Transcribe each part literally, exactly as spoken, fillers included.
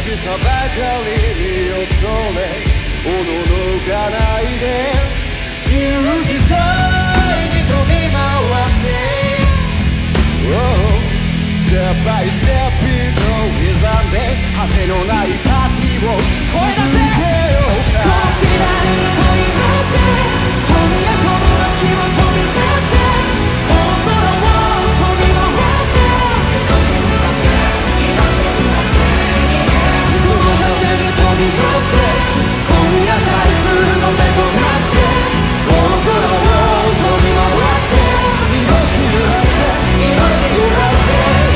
しさばかりに恐れおののかないで十字沿いに飛び回って、oh、ステップバイステップビートを刻んで果てのないパーティーを続けようか。この時代に飛び乗って今夜この街を飛び立って大空を飛び回って命に出せ命に出せこの風に飛び乗って今夜台風の目となって大空を飛び回って命に出せ命に出せ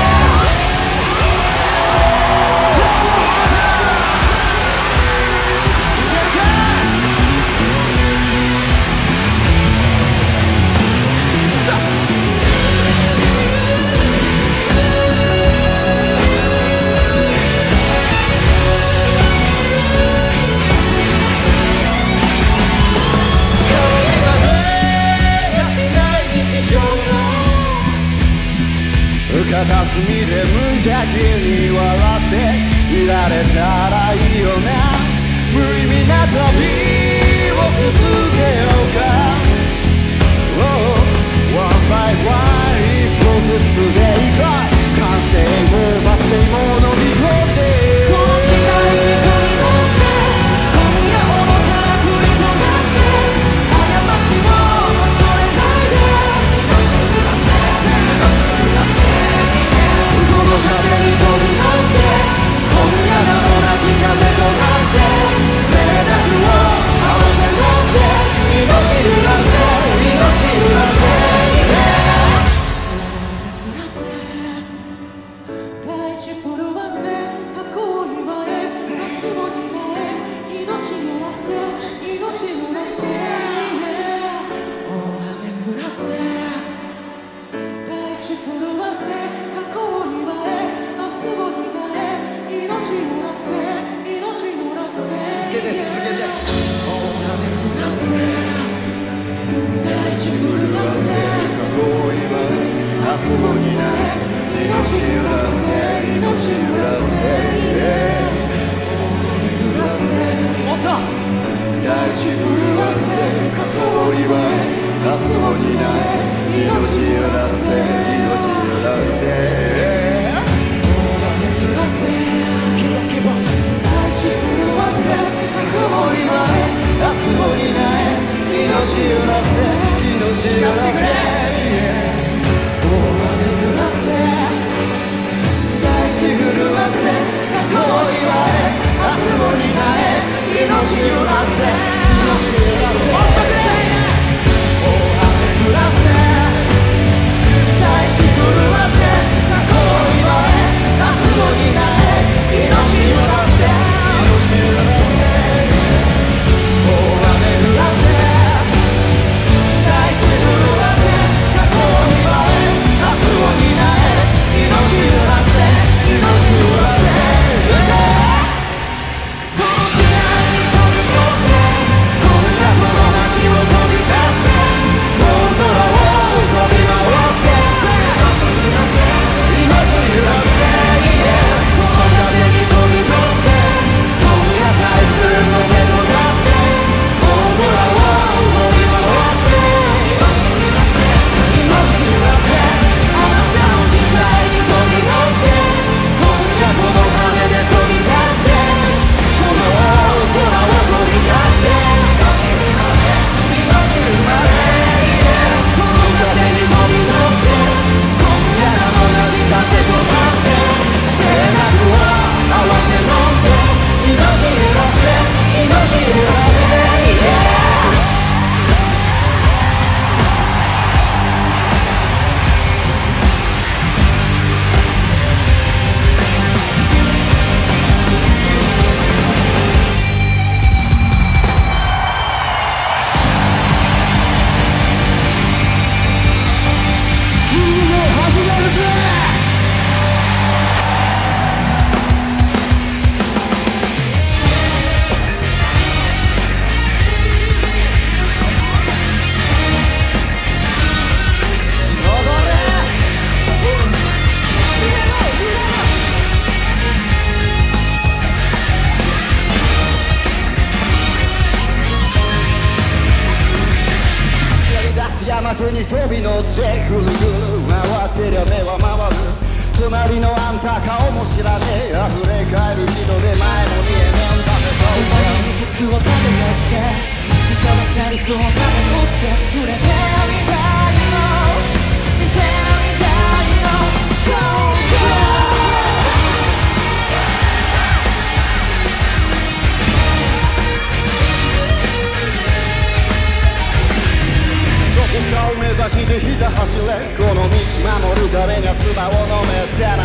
片隅で無邪気に笑っていられたらいいよな。無意味な旅を続けようか、oh、ワンバイワン一歩ずつでいこう。完成も罵声も飲み込んでこの時代に飛び乗って今夜愚かな国となって過ちを恐れないで命に出せ命に出せこの風に飛び乗って今夜名もなき風となって静寂を合わせ飲んで命揺らせ命揺らせ大地震わせ過去を祝え明日を担え命揺らせ命揺らせ大雨降らせ大地震わせ過去を祝え明日を担え命揺らせ命揺らせ続けて続けて大雨降らせ大地震わせ過去を祝え明日を担え命揺らせ命揺らせ大雨降らせもっと大地震わせ過去を祝え明日を担え命揺らせ命揺らせ大雨降らせ大地震わせ過去を祝え明日を担え命揺らせ命揺らせ大雨降らせ大地震わせ過去を祝え明日を担え命揺らせ命揺らせ大雨降らせ大地び乗ってぐるぐる回ってりゃ目は回る隣のあんた顔も知らねえ溢れ返る人で前も見えねえんだけどお前にケツを食べ出してそのセリフを食べ取って触れてみたいの見てみたいの So good どこかを目指してひた走れこの身守るためには唾を飲めってな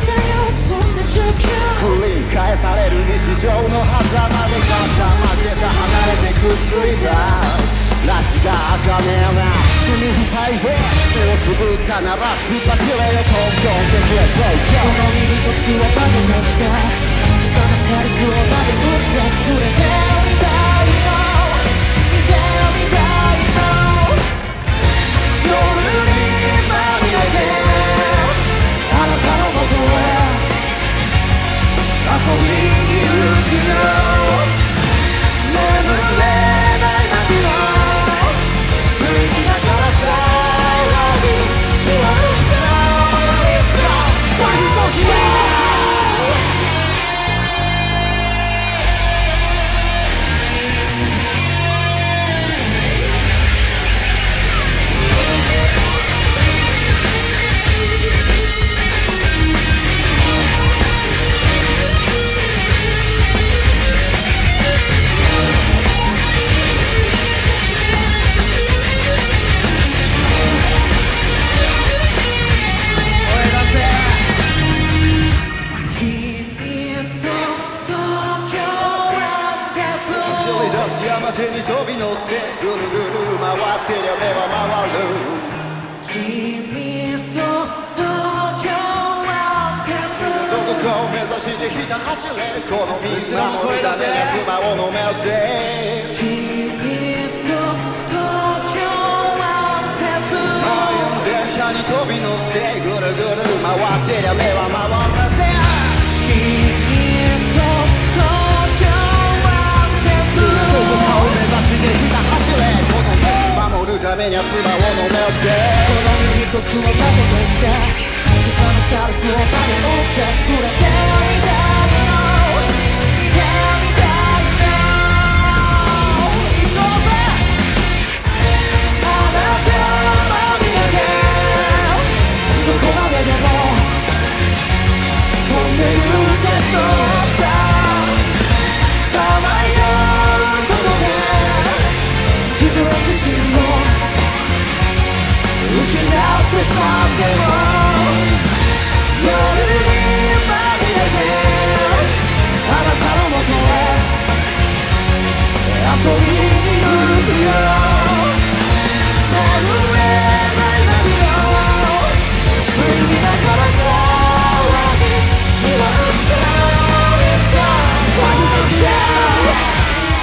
繰り返される日常の狭間で勝った負けた離れてくっついた拉致が開かねえな踏み塞いで目をつぶったなら突っ走れよトントンってくれとこの身一つをバカとしてそのセリフを投げ打って触れてみたいの見てみたいの夜にまみれてあなたの元へ遊びに行くよ眠れない街の不意だからさ Love you You are so so One Tokyo 山手に飛び乗ってぐるぐる回ってりゃ目は回る君と東京はどこかを目指してひた走れこのみんな守るために唾を飲めて君と東京は満員電車に飛び乗ってぐるぐる回ってりゃ目は回るぜ君と走れこの身守るためには唾を飲めってこの身一つのだけとしてそのセリフを投げ打って触れてみたいの見てみたいの行こうぜあなたまみれてどこまででも飛んでゆけそうささまよ自分自身を失ってしまっても夜にまみれてあなたのもとへ遊びに行くよ眠れない街の不意だからさ Love you You are so so One Tokyo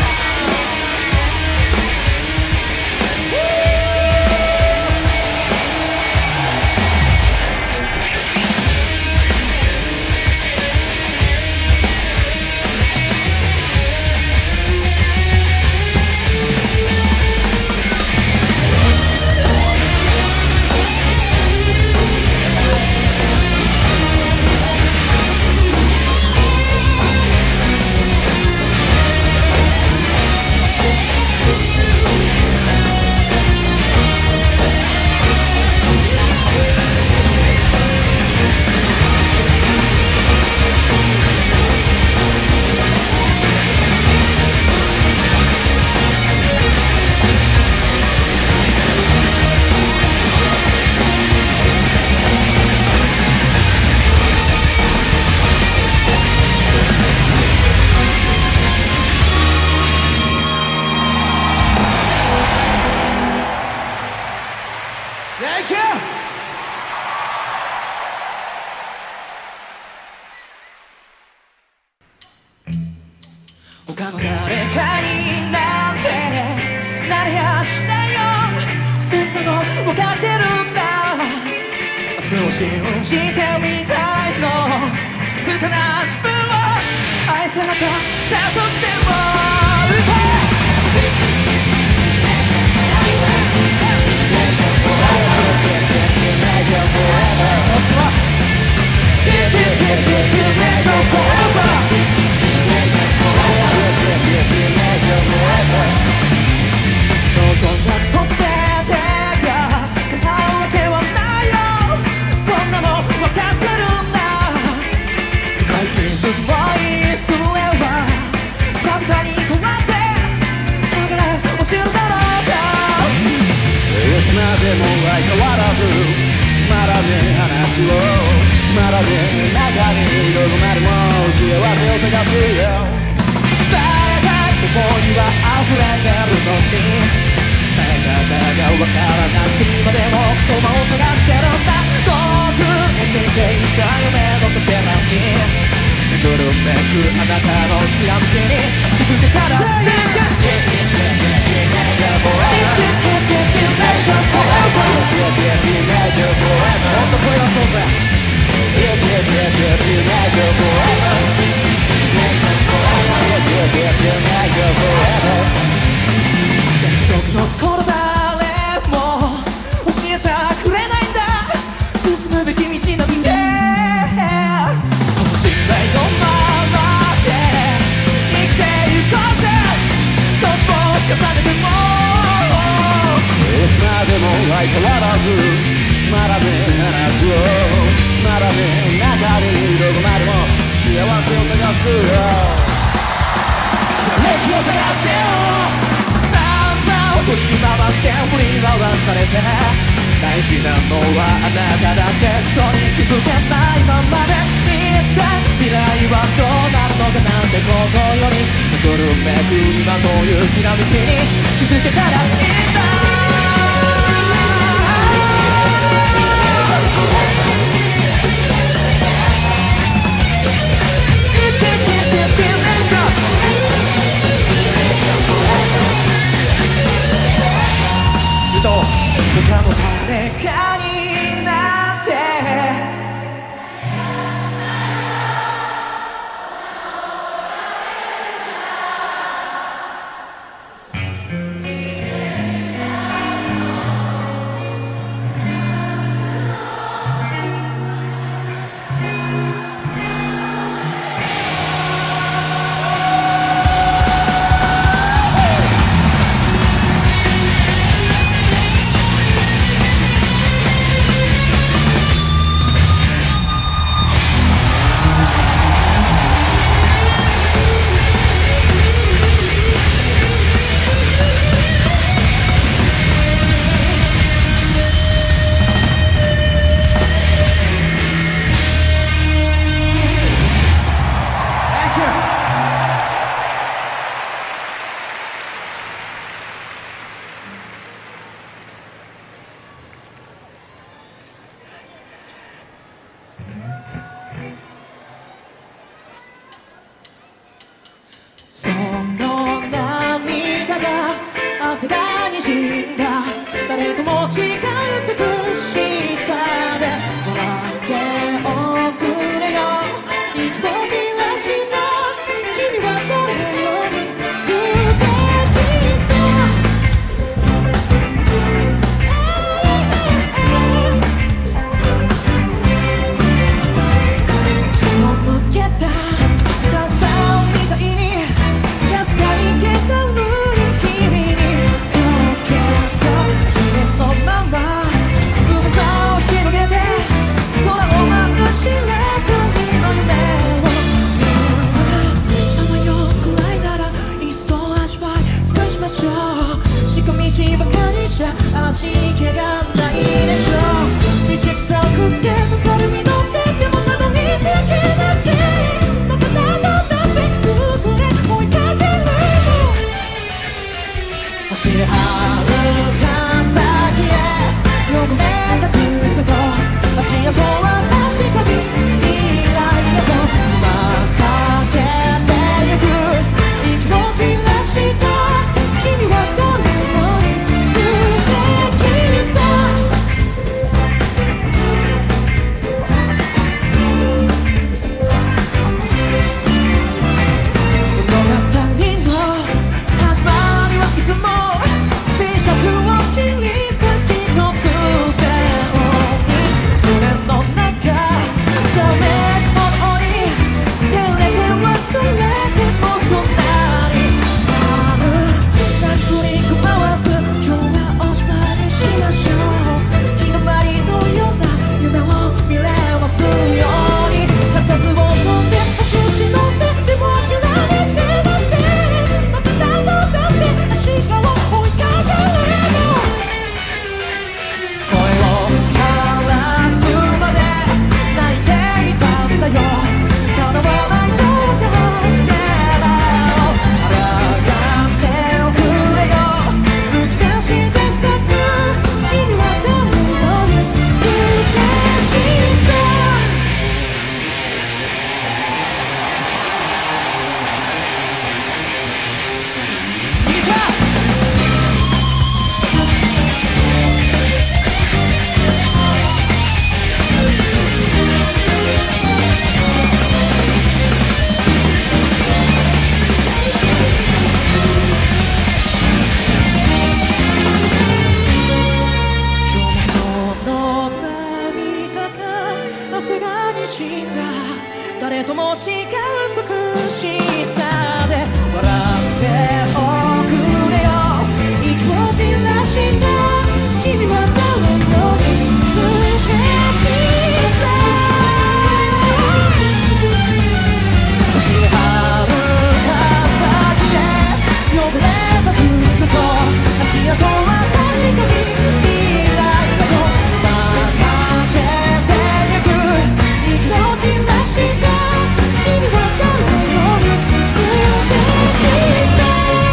Thank you! 他の誰かになんてなれやしないよそんなの分かってるんだ明日を信じてみたいの少な自分を愛せなかったとしても歌探すよ。伝えたい思いは溢れてるのに、伝え方がわからなくて今でも言葉を探してるんだ。遠くに散っていた夢のかけらにぐるめくあなたのひらめきに気づけたら Say it! Forever もっと声出そうぜ。結局のところ誰も教えちゃくれないんだ。進むべき道なんて信頼のままで生きてゆこうぜ。年を重ねてもいつまでも相変わらずつまらねえ話を、つまらねえ中にどこまでも幸せを探すよ。ひらめきを探すよ。さんざん振り回して振り回されて、大事なのはあなただってことに気づけないままで、一体未来はどうなるのかなんてことより、ぐるめく今というきらめきに気づけたらいいんだ。他の誰かになってその涙が汗がにじんだ。誰とも違う美しさで笑っておくれよ。息を切らした君は誰より素敵さ。血の抜けた炭酸みたいにばかりじゃ味気がないでしょ。道草を食ってぬかるみ乗っててもたどり着けなくて、また何度だってここで追いかけるの。走り歩か先へ汚れた靴と足跡は確かに未来へとかけてゆく。息を切らした君は誰素敵さ。 死んだ誰とも違う美しさで笑っておくれよ息を切らした君は誰より素敵さ星はるか先で汚れた靴と足跡は確かに未来だとばかけてゆく息を切らした君は誰より素敵さ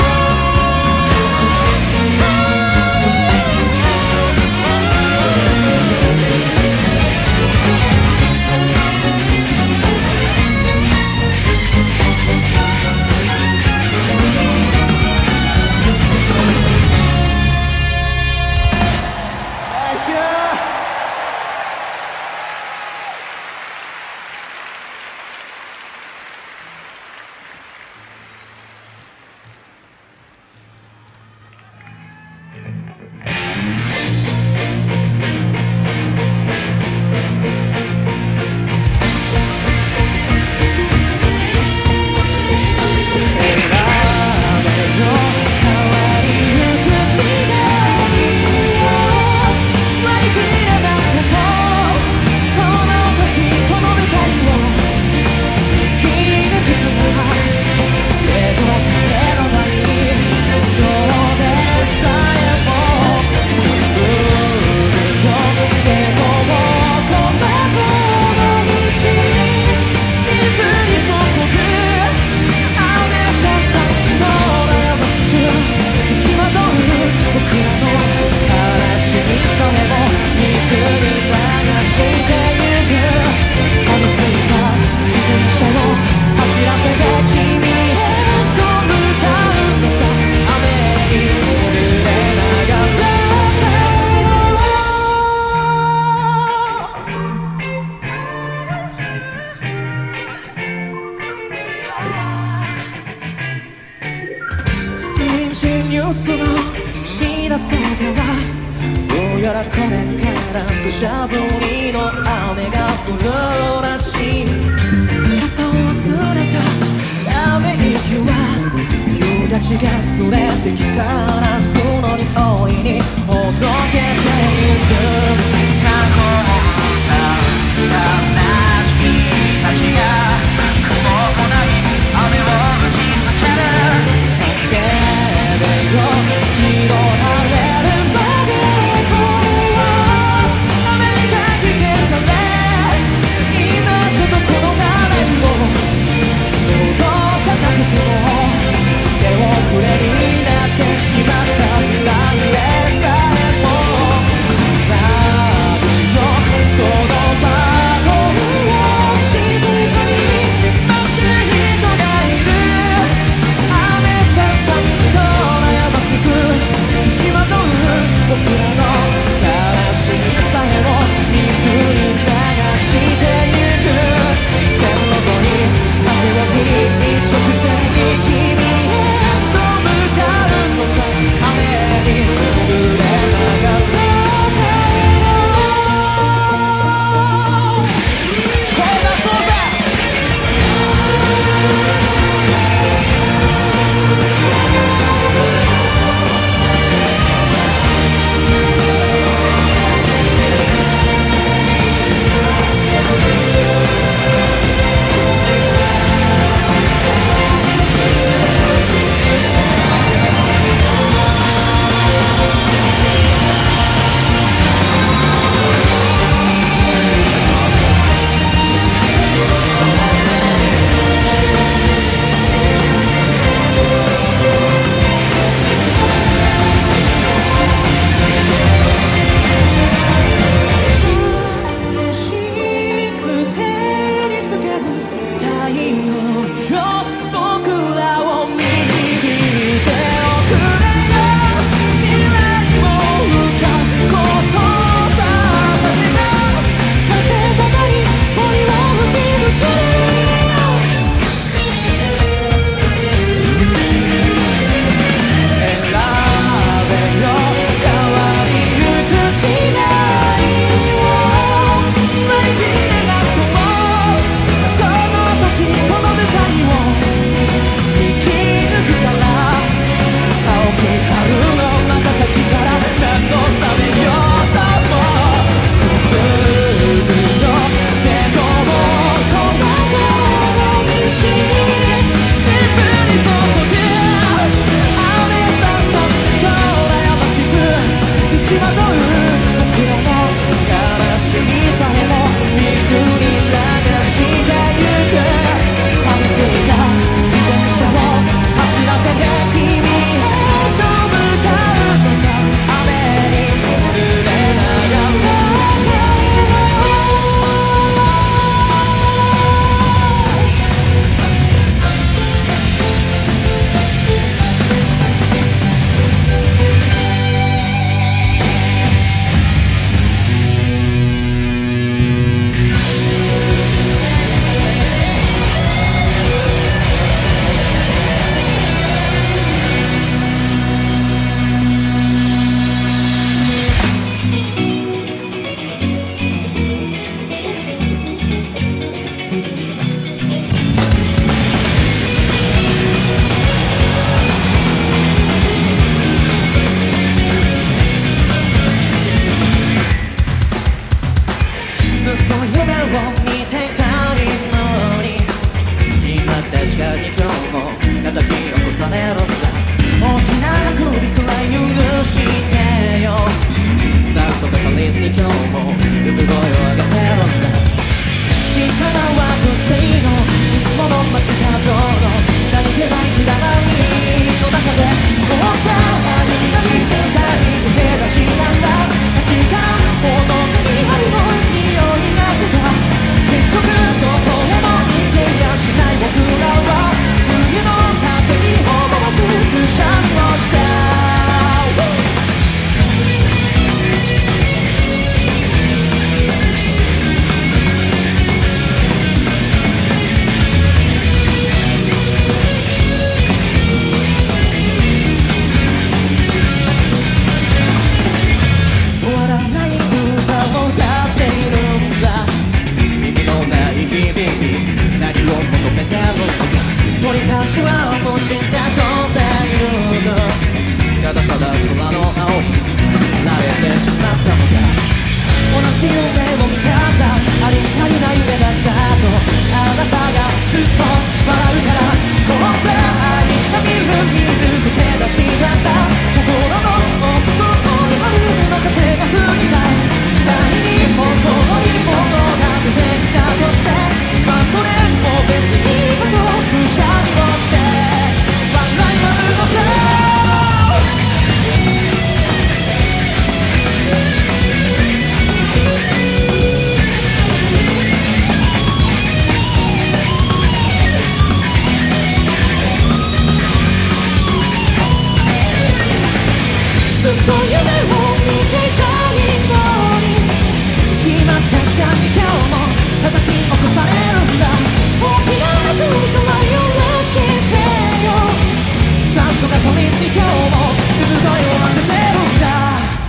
ニュースの知らせではどうやらこれから土砂降りの雨が降るらしい傘を忘れたため息は夕立が連れてきた夏の匂いにほどけてゆく過去の悲しみたちが雲もない雨を打ちつける叫べよ気の晴れるまで声を雨にかき消され今ちょっとこの誰も届かなくても手遅れになってしまったランウェイさえもつなぐよずっと夢を見ていたいのに今確かに今日も叩き起こされるんだ。大きな首くらい許してよ。酸素が足りずに今日も産声を上げてるんだ。小さな惑星のいつもの街角の何気ない日だまりの中で凍った針が静かに溶け出したんだ。街からほのかに春の匂いがした。結局どこへも行けやしない僕らは冬の風に思わずくしゃみをした。鳥たちはもう死んだというの。ただただ空の青に釣られてしまったのだ。同じ夢を見たんだ。ありきたりな夢だったとあなたがふっと笑うから。こんな愛がみるみる溶け出したんだ。心の奥底に春の風が吹きたい。次第に心に物が出てきたとして、まあそれも別にいいことくしゃみをして笑い合うのさ。ずっと夢を見ていたいのに今確かに今日も叩き起こされるんだ。大きな首から許してよ。酸素が取りすぎ今日も産声を上げてるんだ。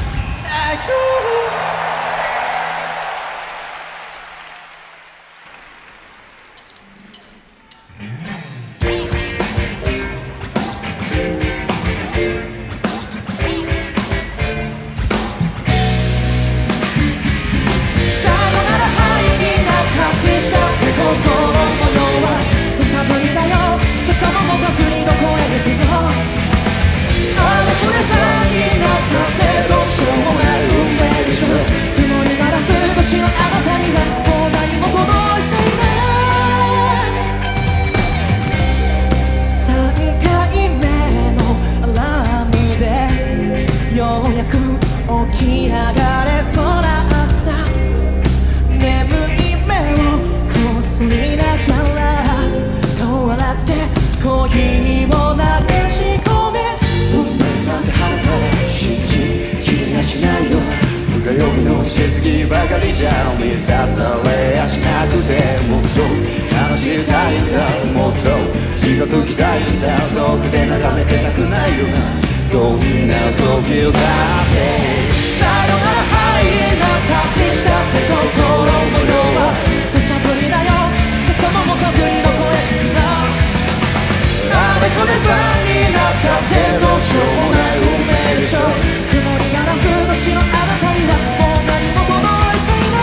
起き上がれそうな朝、眠い目をこすりながら顔洗ってコーヒーを流し込め。 運命なんて鼻から信じきれやしないような深読みのしすぎばかりじゃ満たされやしなくて、もっと話したいんだ、もっと近づきたいんだ。遠くで眺めてたくないようなどんな時だってさよなら入りな旅したって心模様は土砂降りだよ。傘も持たずにどこへ行くの。あれこれ不安になったってどうしようもない運命でしょ。曇りガラス越しのあなたにはもう何も届いちゃいない。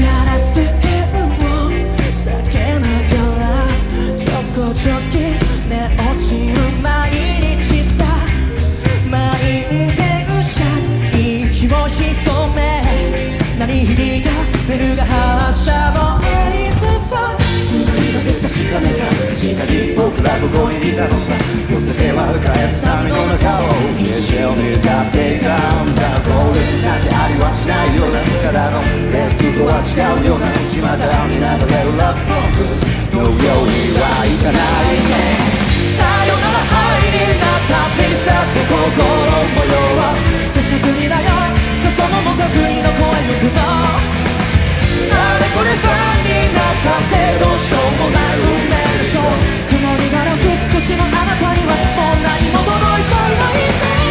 ガラス片を避けながらちょこちょきね落ちる毎日さ。満員電車に息を潜め鳴り響いたベルが発車の合図さ。 繋ぎ立て確かめた確かに僕らここにいたのさ。寄せては返す波の中を決して見立っていたんだ。ゴールなんてありはしないようなただのレースとは違うような巷に流れるラブソングのようにはいかないね。 さよなら入りな旅したって心模様は土砂降りだよ。傘も持たずにどこへ行くの。あれこれファンになったってどうしようもない運命でしょ。曇りガラス越しのあなたにはもう何も届いちゃいないね。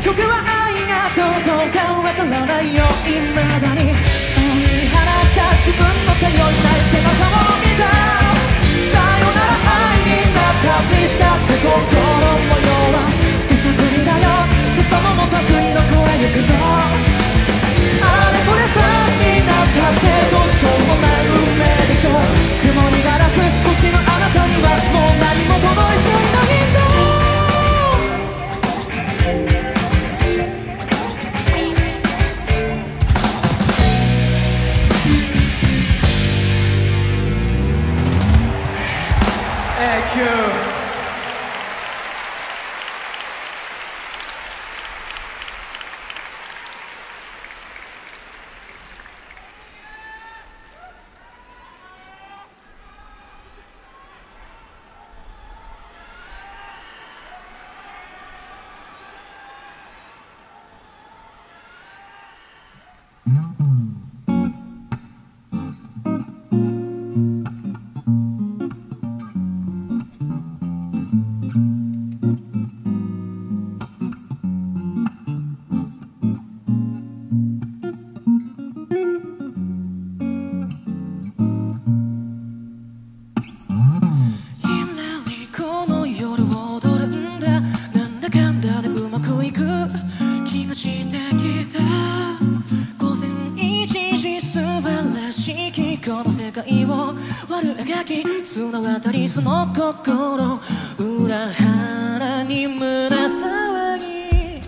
曲は愛がどうかわからないよ未だにそう言い放った自分の頼りない背中を見たさよなら愛になったりしたって心模様は手探りだよ傘も持たずにどこへ行くのあれこれファンになったってどうしようもない運命でしょ曇りガラス星のあなたにはもう何も届いちゃいないんだThank you. 綱渡りその心裏腹に胸騒ぎ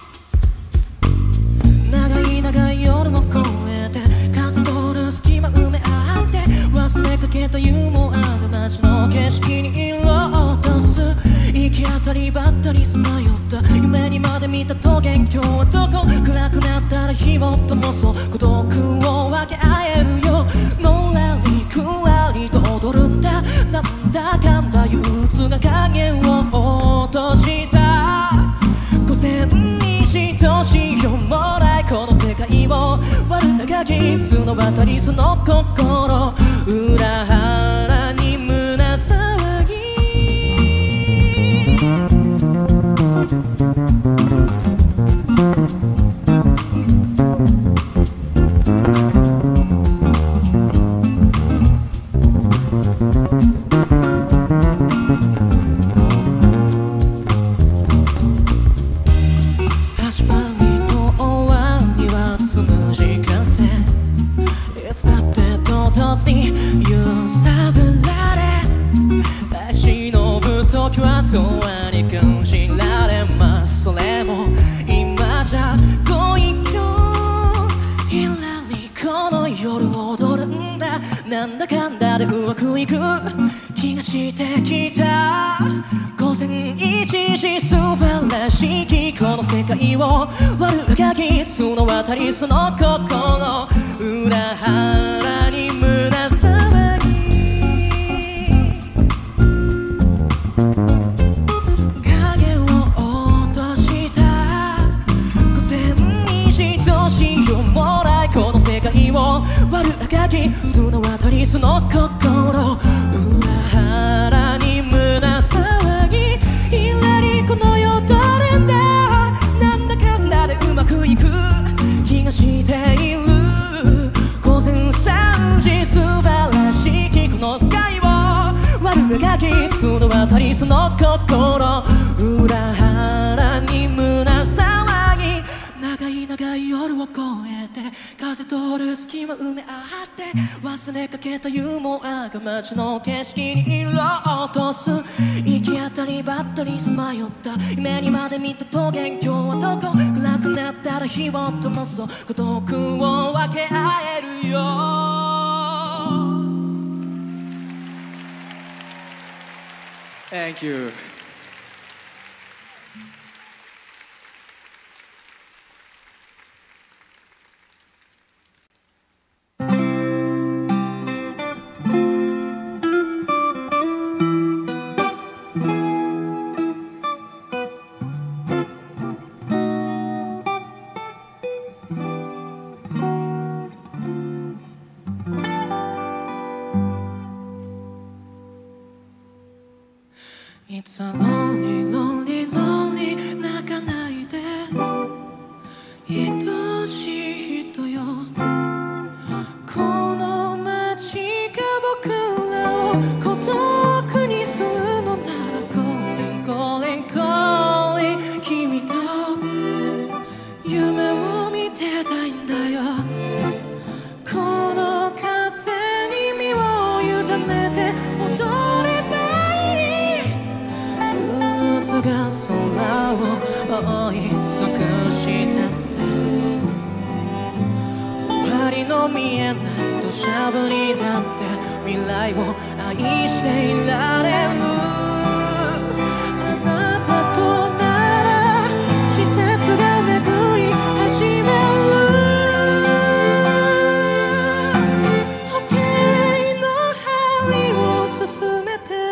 長い長い夜も越えて風通る隙間埋め合って忘れかけたユーモアが街の景色に色を落とす行き当たりばったりさまよった夢にまで見た桃源郷はどこ暗くなったら火を灯そう孤独を分け合えるよのらりくらりと踊るんだなんだかんだ憂鬱が影を落とした午前にしとしよもないこの世界を悪あがき綱渡りその心裏腹に胸騒ぎ永遠に感じられますそれも今じゃご一挙ひらりこの夜踊るんだなんだかんだでうまくいく気がしてきた午前一時素晴らしきこの世界を悪あがき綱渡りその心裏腹に胸騒ぎ悪あがき綱渡りその心裏腹に胸騒ぎひらりこの夜どれんだなんだかんだでうまくいく気がしている午前さんじ素晴らしきこのスカイを悪あがき綱渡りその心裏腹に胸騒ぎ長い長い夜を越えて風通る隙間埋め合って忘れかけたユーモアが街の景色に色を落とす行き当たりばったりさまよった夢にまで見た桃源郷はどこ暗くなったら火を灯そう孤独を分け合えるよ Thank you It's a lonely, lonely, lonely 泣かないで夜にだって未来を愛していられる。あなたとなら季節が巡り始める。時計の針を進めて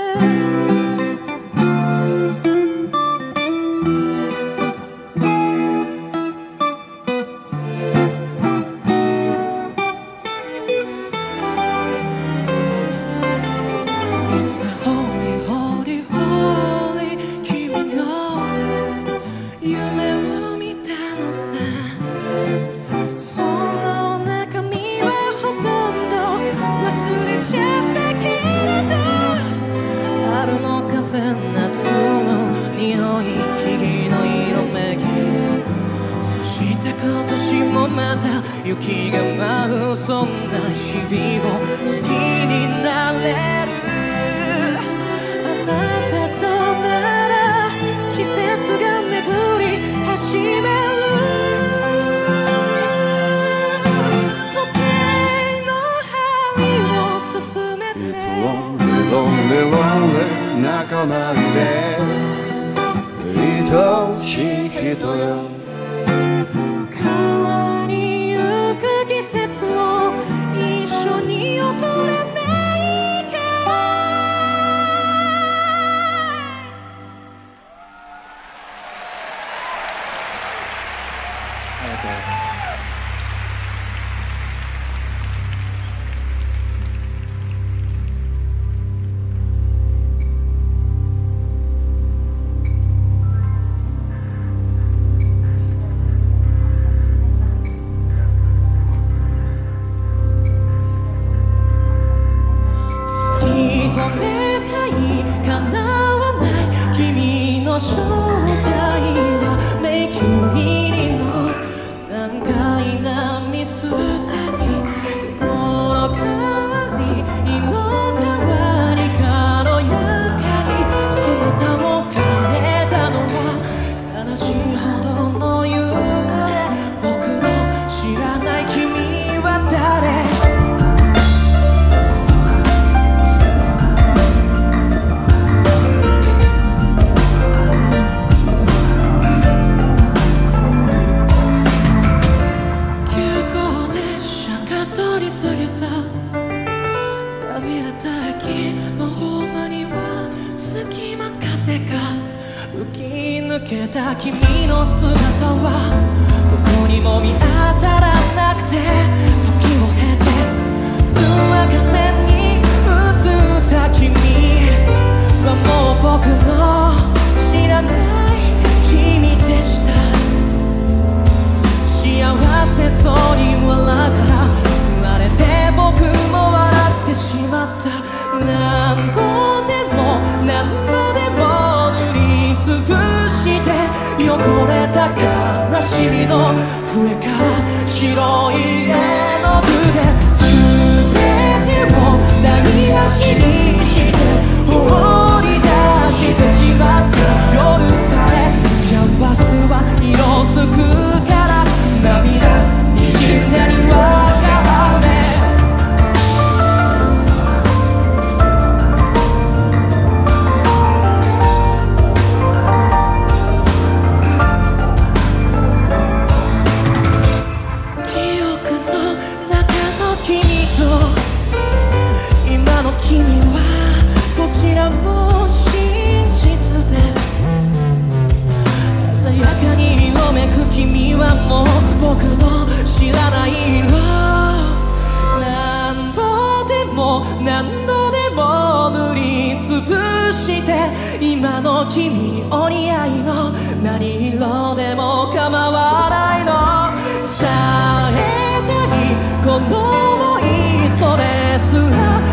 雪が舞うそんな日々を好きになれる。あなたとなら季節が巡り始める。時計の針を進めて Lonely, lonely, lonely 仲間で愛しい人よ。 季節を一緒に踊れないか。ありがとう。正体は迷宮入りの難解なミステリー。心変わり色変わり軽やかに姿を変えたのは悲しいほどの夕暮れ。僕の知らない君は誰。抜けた君の姿はどこにも見当たらなくて、時を経て通話画面に映った君はもう僕の知らない君でした。幸せそうに笑うからつられて僕も笑ってしまった。何度でも何度でも塗りつぶして汚れた悲しみの上から白い絵の具で全てを台無しにして放り出してしまった夜さえキャンバスは色づくから涙にじんだ庭が雨。君はどちらも真実で鮮やかに色めく君はもう僕の知らない色。何度でも何度でも塗りつぶして今の君にお似合いの何色でも構わないの。伝えたいこの想いそれすら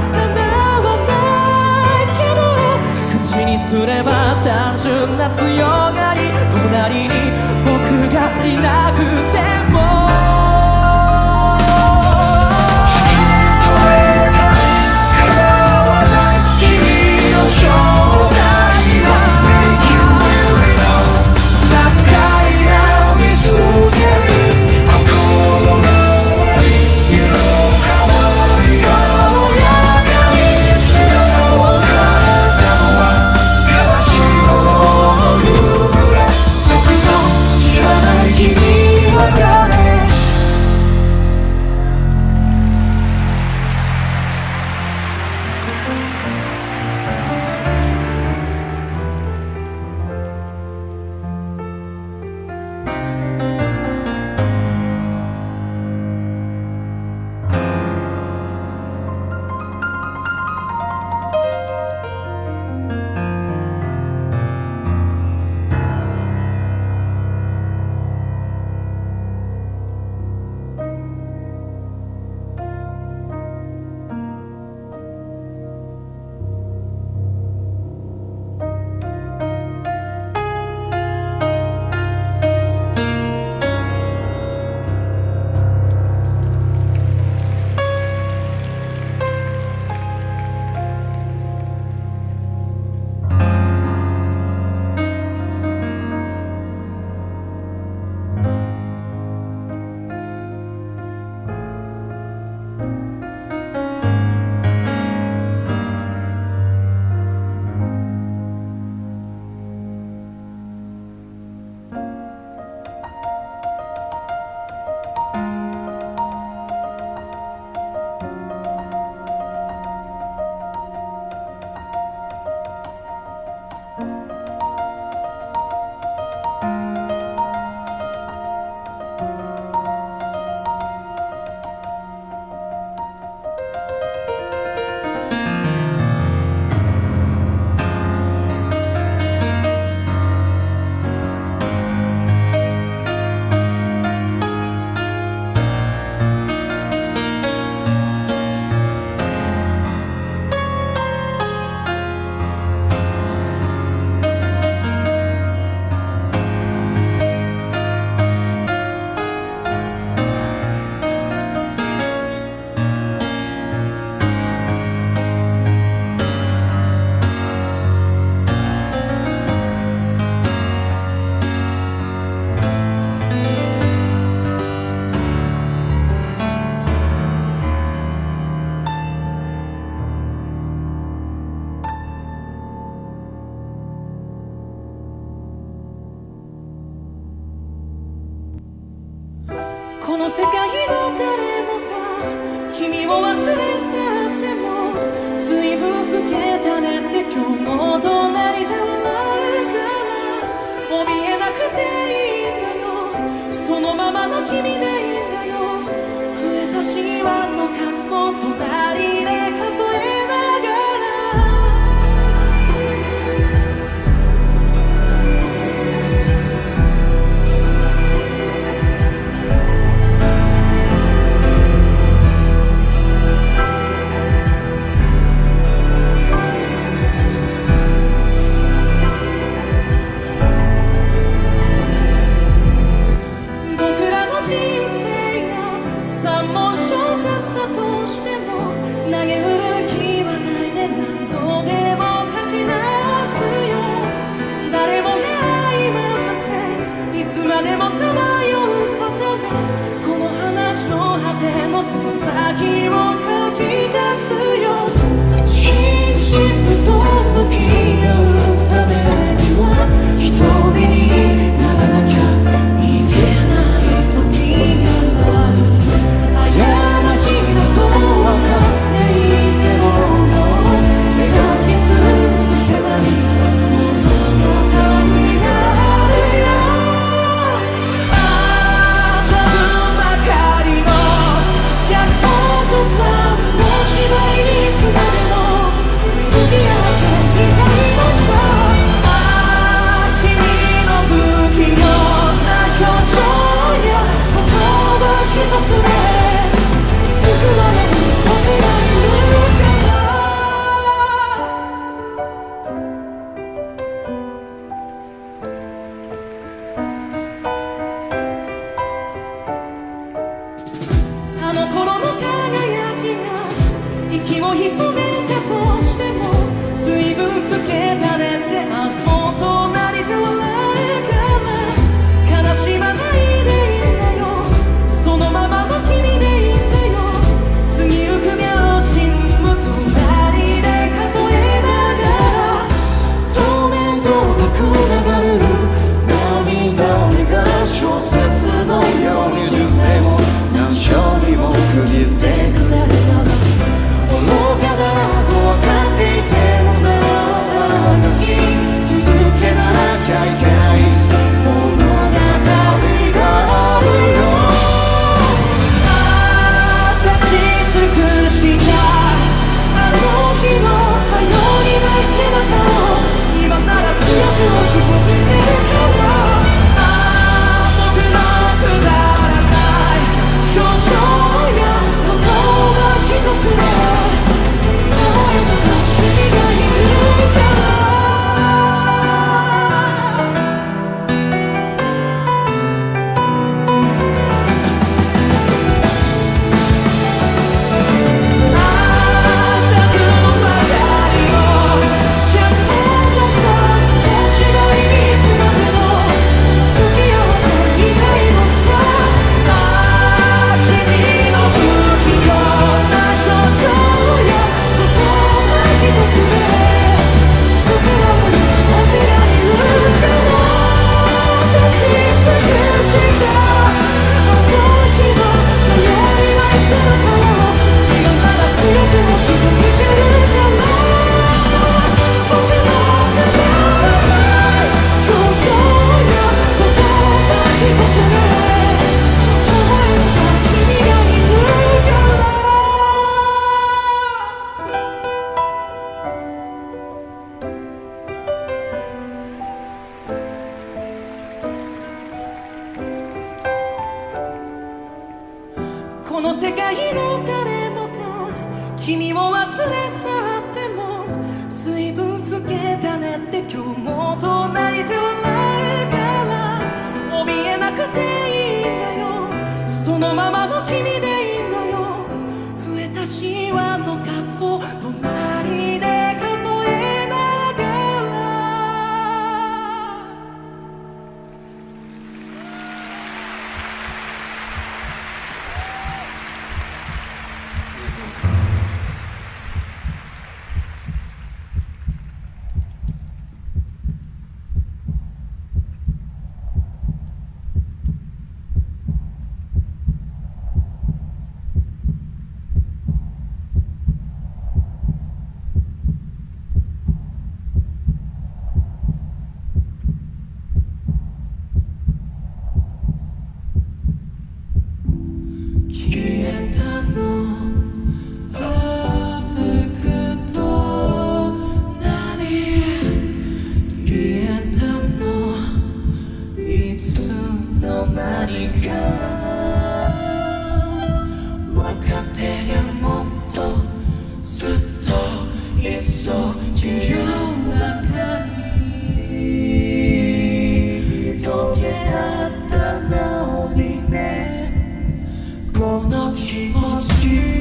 すれば単純な強がり隣に僕がいなくても君の正体は難解なミステリー。心の色変わりこの世界の誰もが君を忘れ去っても随分老けたねって今日も隣で笑うから怯えなくていいんだよそのままの君でいいんだよ増えたシワの数も隣で数えながらでもさまようさためこの話の果てのその先を書き出すよ真実と向き合うためには一人にならなきゃいけない時がある過ちだと分かっていてももう描き続けたい物語があるよあの頃の輝きが息を潜めたとしても随分老けたねって明日も隣で笑うから悲しまないでいいんだよそのままの君でいいんだよ過ぎゆく秒針も隣で数えながら透明度がく流れる涙目が小説のように人生も何章にも区切ってくれるから愚かだと分かっていても長き続けなきゃいけない物語があるよ立ち尽くしたあの日の頼りない背中を今なら強く押し見せるから僕のくだらない表情や言葉一つで微笑む君がいるからこの世界の誰もが君を忘れ去っても随分老けたねって今日も隣で笑うから怯えなくていいんだよそのままの君でいいんだよ増えたシワの数を隣で数えながらの間にか分かってりゃもっとずっといっそ清らかに溶け合ったのにねこの気持ち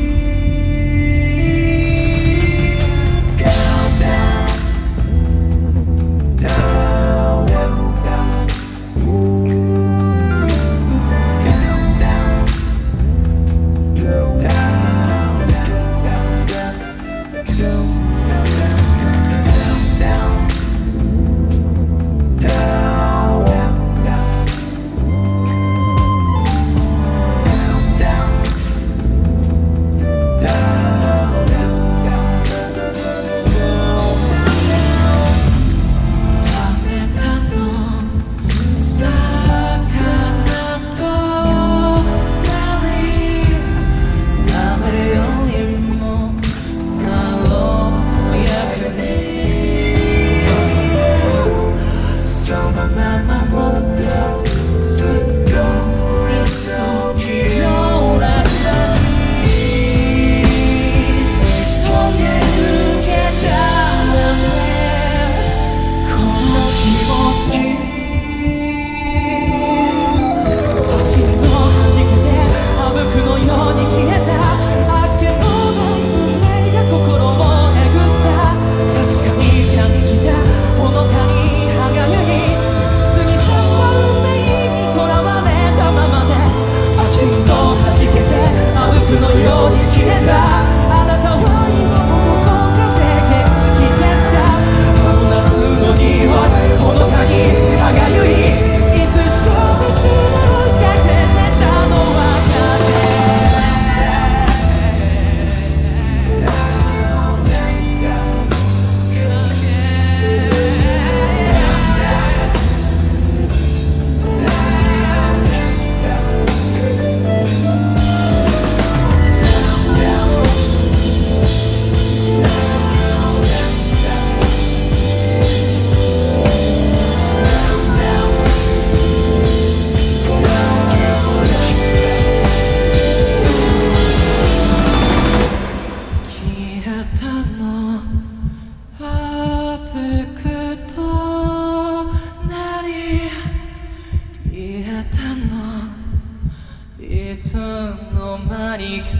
いつの間にか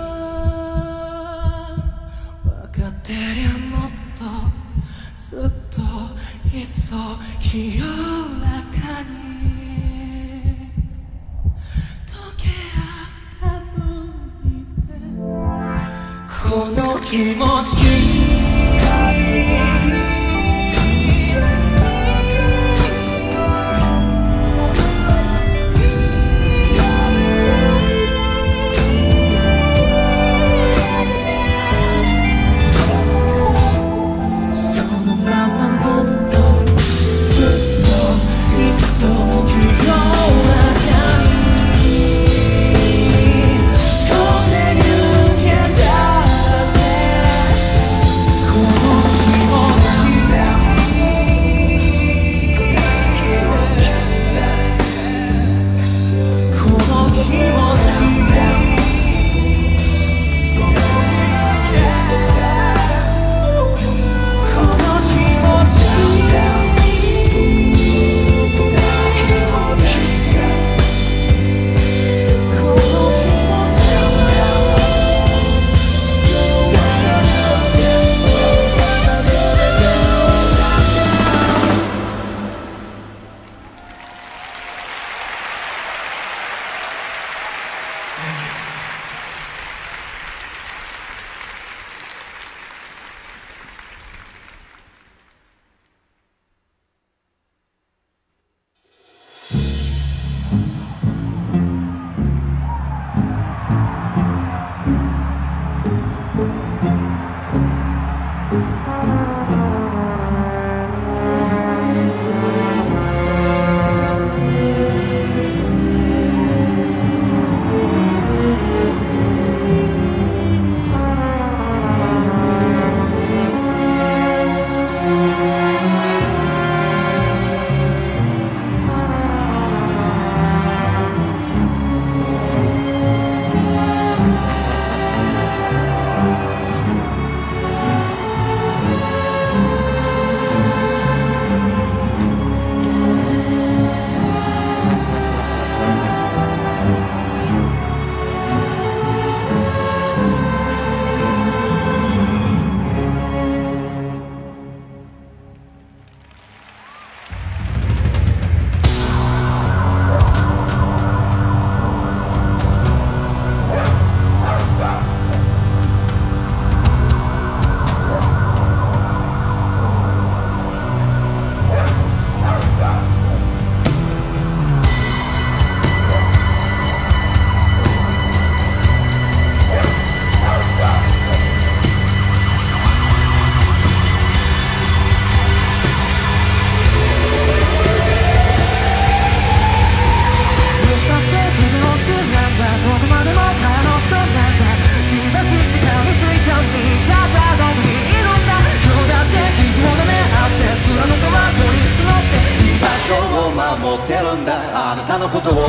分かってりゃもっとずっといっそ清らかに溶け合ったのにねこの気持ち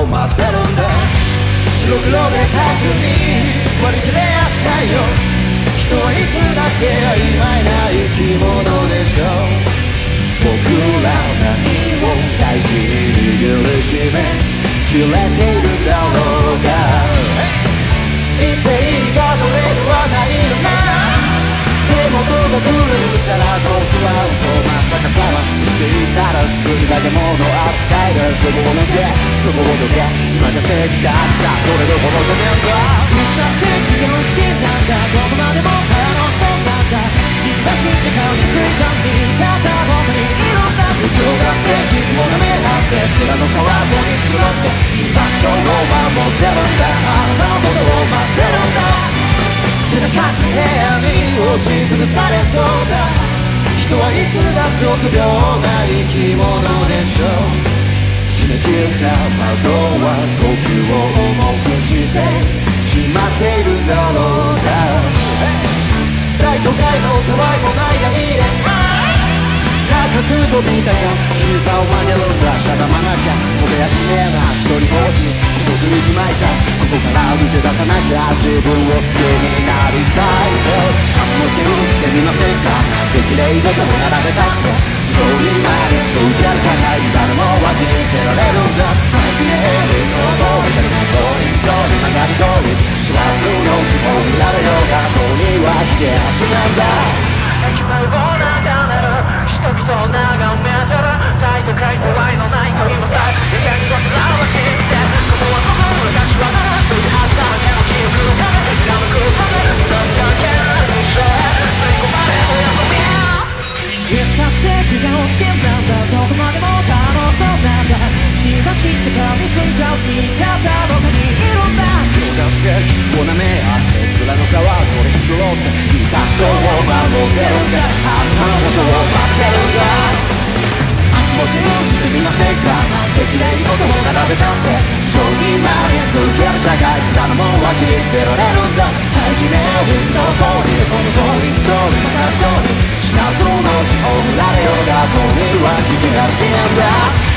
待ってるんだ。白黒で単純に割り切れやしないよ。人はいつだって曖昧な生き物でしょう。僕ら何を大事に握りしめ切れているだろうか。人生にたどれるはないのな。手元が狂うからどうすらんとまさかさましていたら救いだけ物扱いでそこを抜けそこをどけ今じゃ正義があったそれどころじゃねえんだ。 いつだって自分好きなんだ。どこまでも楽しそうなんだ。しばしって顔についた見方僕にいろんな不調だって傷もなめ合って面の皮をにすらって居場所を守ってるんだ。あなたのことを待ってるんだ。静かな部屋に押しつぶされそうだ。人はいつだって臆病な生き物でしょう。閉め切った窓は呼吸を重くしてしまっているだろうか。大都会のたわいもないがいいね。高く飛びたが膝を曲げるんだ。しゃがまなきゃ飛べやしねえな。一人ぼっち孤独に住まいたい。ここから抜け出さなきゃ自分を好きになりたい。明日も信じてみませんか。適齢どこを並べたってそうにまでそうじゃ社会誰も脇に捨てられるんだ。排気エリの通りの通り上に曲がり通り知らずのうちも見られようがここには引け足なんだ。駅前を眺める人々を眺めてる大都会と愛のない恋をさえやに忘れは知ってここはここ昔はならそういうはずだらけの記憶のため貫くため何だけにして吸い込まれおやすみ。いつだって時間をつけんなんだ。どこまでも可能そうなんだ。しばしって噛みついた味方どこにいるんだ。 冗談って傷をなめ合って面の皮取り繕って居場所を守ってるんだ。あんたのことを待ってるんだ。明日も信じてみませんか。できないことを並べたってそうにまで続ける社会誰も脇に捨てられるんだ。排気メールの通りこの通りそうに曲がる通り死なそのうちを振られようがここには引け足なんだ。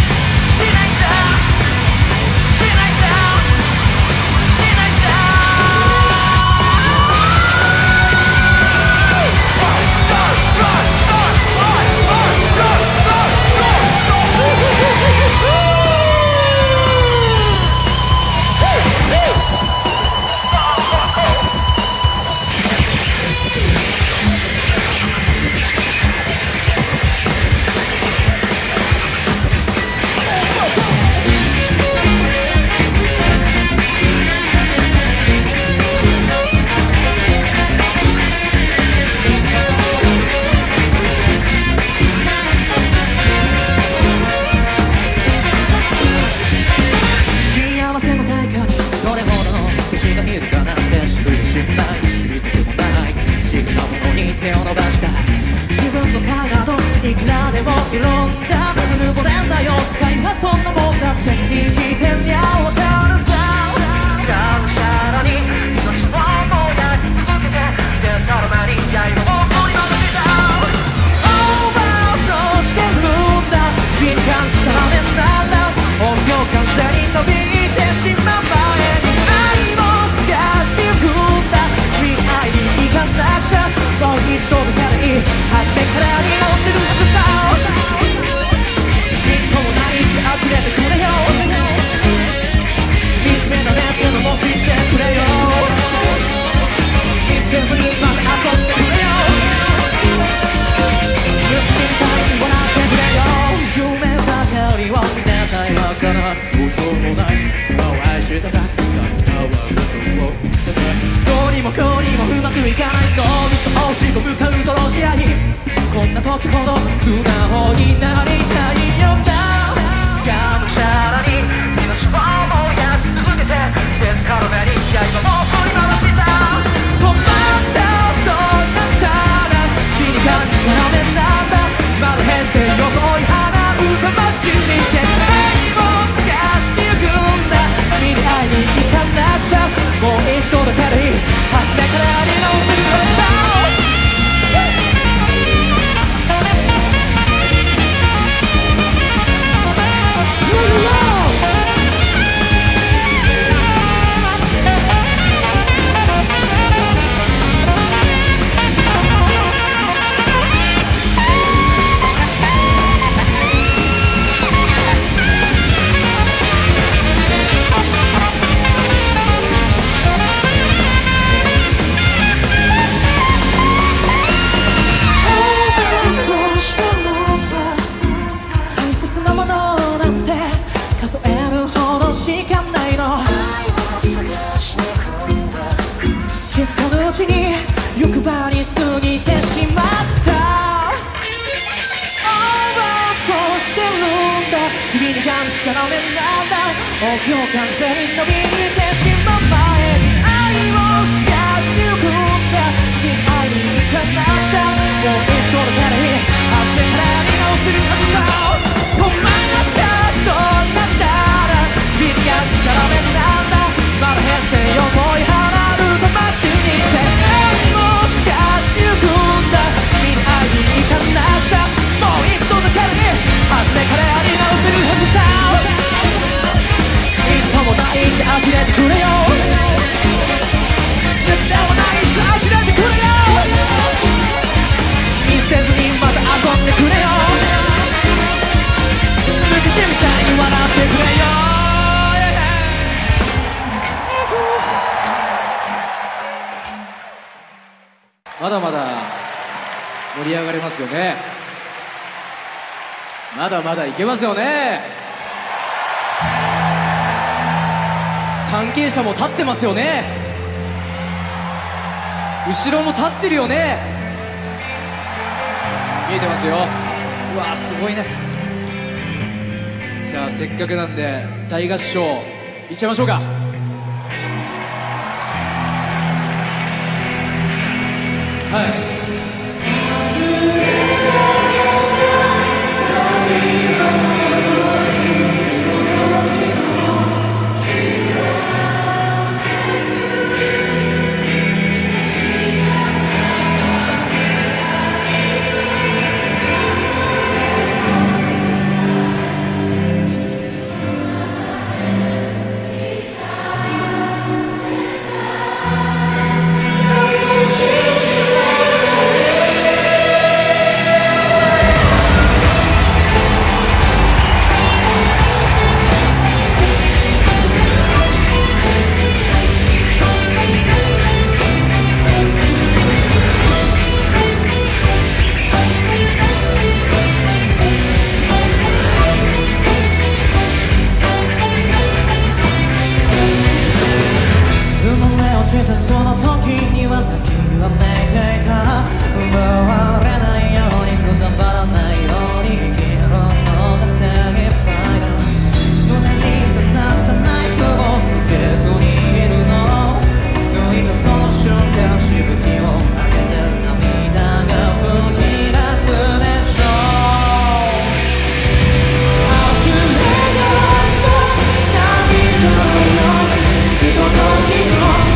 手を伸ばした自分の体いくらでもいろんなうぬぼれな様子界はそんなもんだって生きてりゃわかるさ。がむしゃらに命を燃やし続けてですから何刃を取り戻したオーバーフローしてるんだ。敏感したらめなんだ。音量完全に伸びてしまう前に愛を透かしてゆくんだ。未来に行かなくちゃもう一度だからいい初めからに直せるはずさ。みっともないって呆れてくれよ。惨めだねってのも知ってくれよ。見捨てずにまた遊んでくれよ。抜きしみたいに笑ってくれよ。夢ばかりを見てたいわから嘘もない今を愛してただったわことをどうにもこうにもうまくいかないのに押し込むカウントの試合こんな時ほど素直になりたいよな。がむしゃらに命を燃やし続けてですから目に刃も振り回した困ったことになったら君に感じたらめなんだ。まる平成装い放うた街にいて愛を透かしてゆくんだ。未来に行かなくちゃもう一度だけでいい初めからやり直せるはずだ。 ないの気づかぬうちに欲張りすぎてしまったオーバーフォーしてるんだ日々に感じたらめなんだ臆病完全に伸びてしまう前に愛を透かしてゆくんだ日々会いに行かなくちゃもう一度の彼に初めからやり直せるはずだ止まったことになったら日々に感じたらめなんだまだ変遷よ遠い離ると街にいて愛を透かしてゆくんだ君に会いに行かなくちゃもう一度の彼に初めからやり直せるはずさ一歩もないって呆れてくれよ絶対もないって呆れてくれよ見捨てずにまた遊んでくれよ無口みたいに笑ってくれよまだまだ盛り上がりますよねまだまだいけますよね関係者も立ってますよね後ろも立ってるよね見えてますようわーすごいねじゃあせっかくなんで大合唱いっちゃいましょうかはいその時には泣きわめいていた奪われないようにくたばらないように生きるのが精一杯だ胸に刺さったナイフを抜けずにいるの抜いたその瞬間しぶきを上げて涙が吹き出すでしょう溢れ出した涙のようにひとときの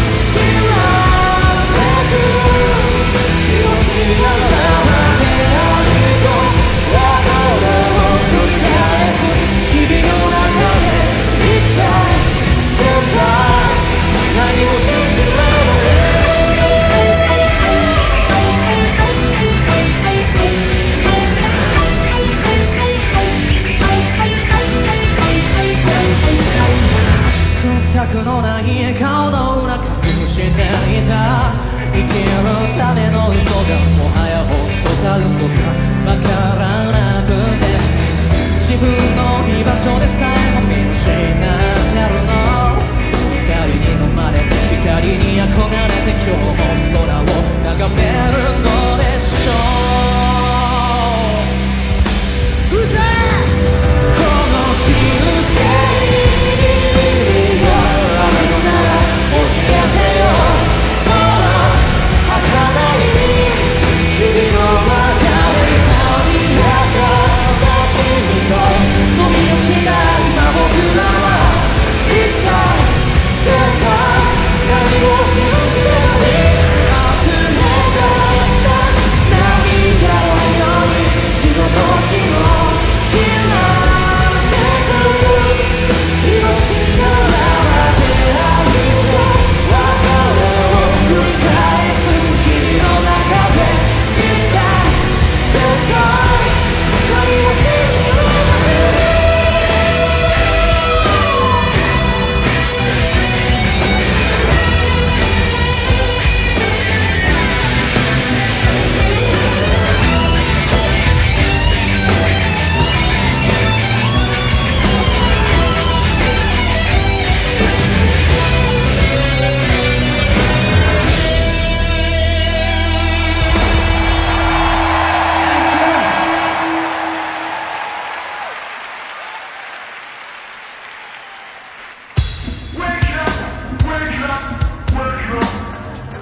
屈託のない顔の裏隠していた生きるための嘘がもはや本当か嘘かわからなくて自分の居場所でさえも見失ってるの光に飲まれて光に憧れて今日も空を眺めるのでしょう歌この人生にがあるのなら教えてよ日々の中で痛みや悲しみそう飲みをした今僕ら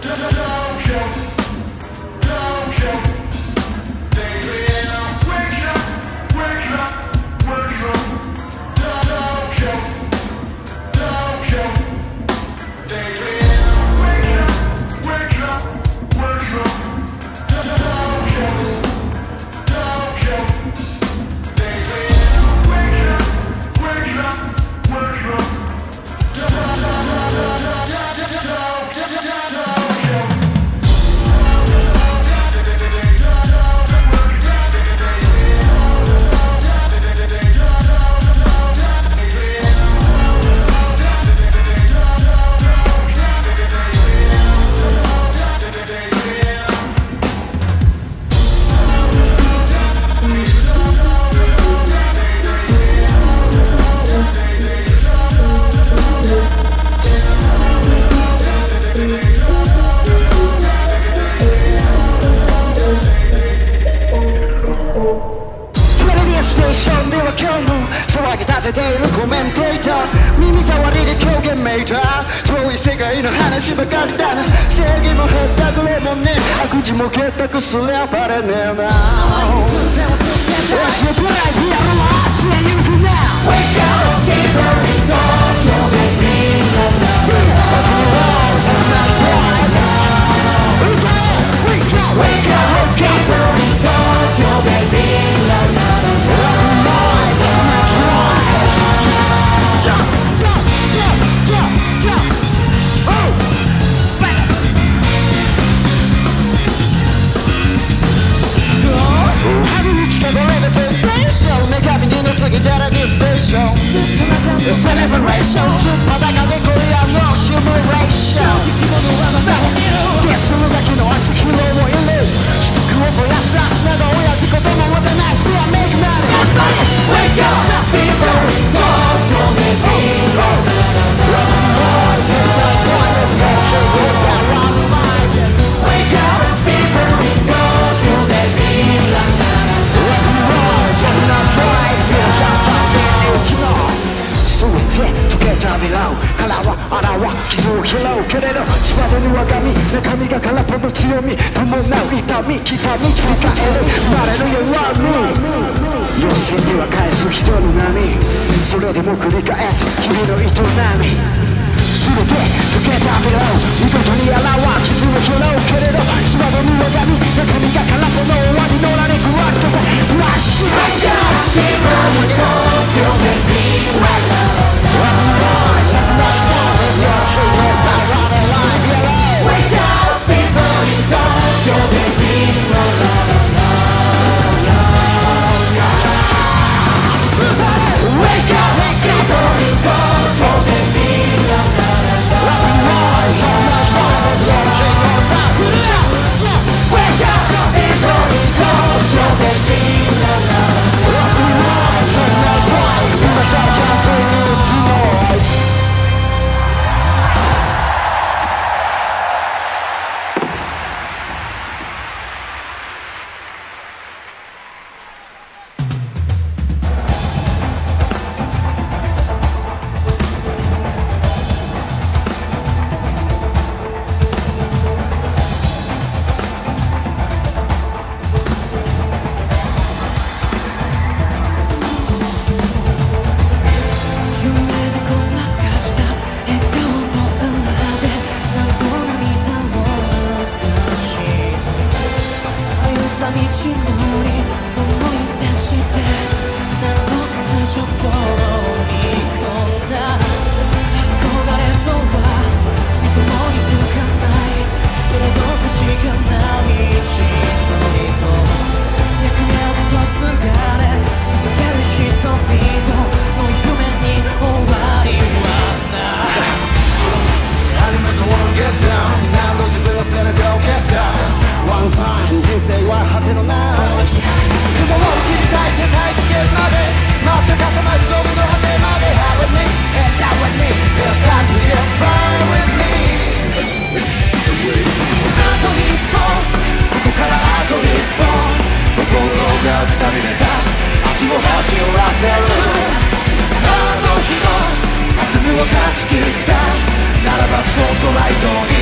を断ち切ったならばスポットライトに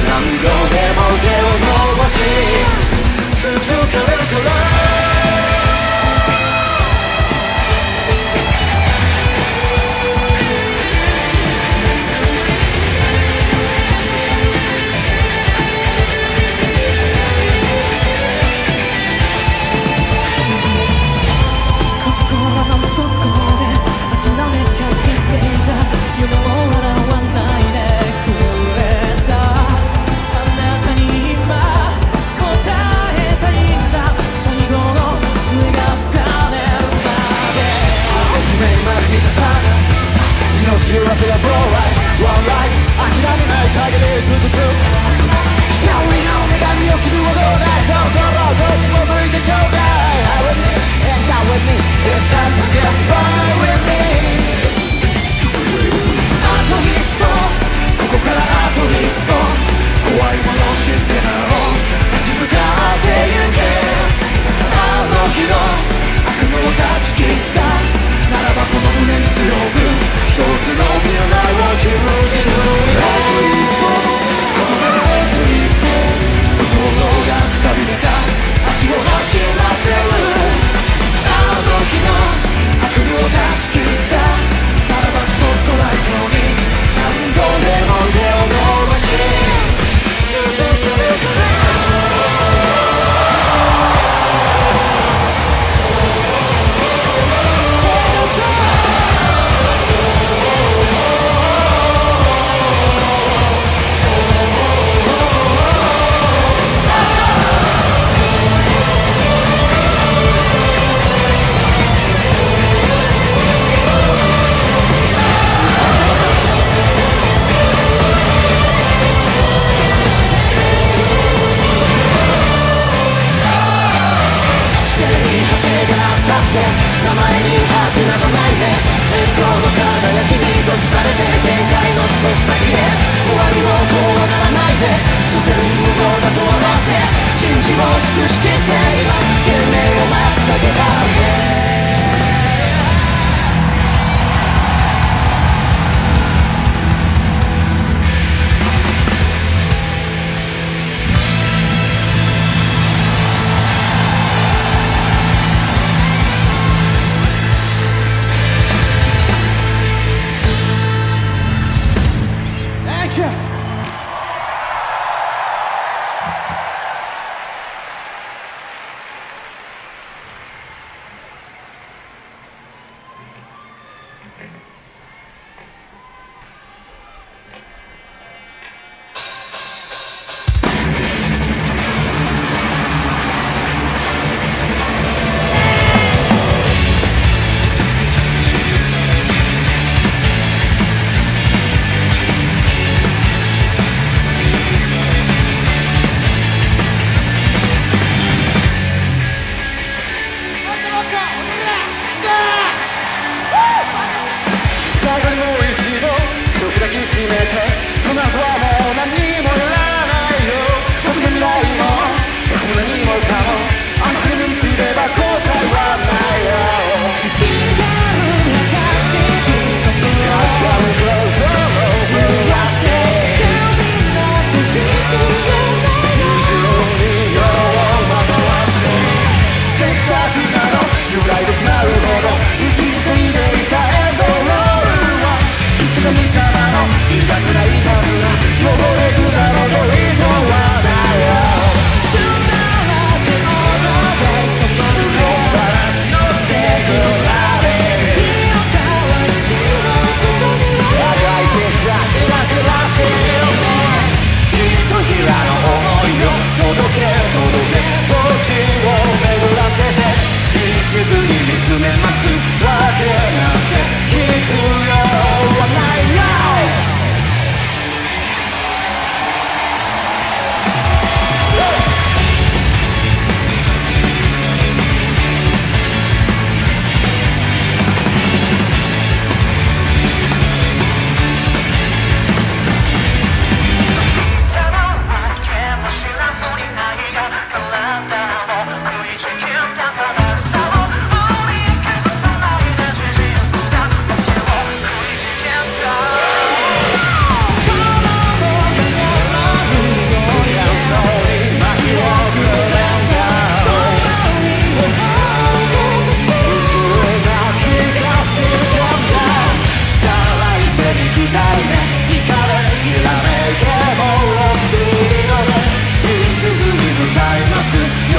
何度でも手を伸ばし続けれるから幸せは Blow Life One Life 諦めない限り続く Shall we know 女神を気分をどうだいそろそろどっちも向いてちょうだい How with me and down with me It's time to get fun with me あと一歩ここからあと一歩怖いもの知ってなお立ち向かってゆけあの日の悪夢を断ち切ったならばこの胸に強く一つの未来を信じるあと一歩ここからあと一歩心がくたびれた足を走らせるあの日の悪夢を断ち切ったならばスポットライトに何度でも手を伸ばし続けるから名前にハートなどないね栄光の輝きに毒されて限界の少し先へ終わりも怖がらないで所詮無謀だと笑って真摯を尽くしきって今懸命を待つだけだ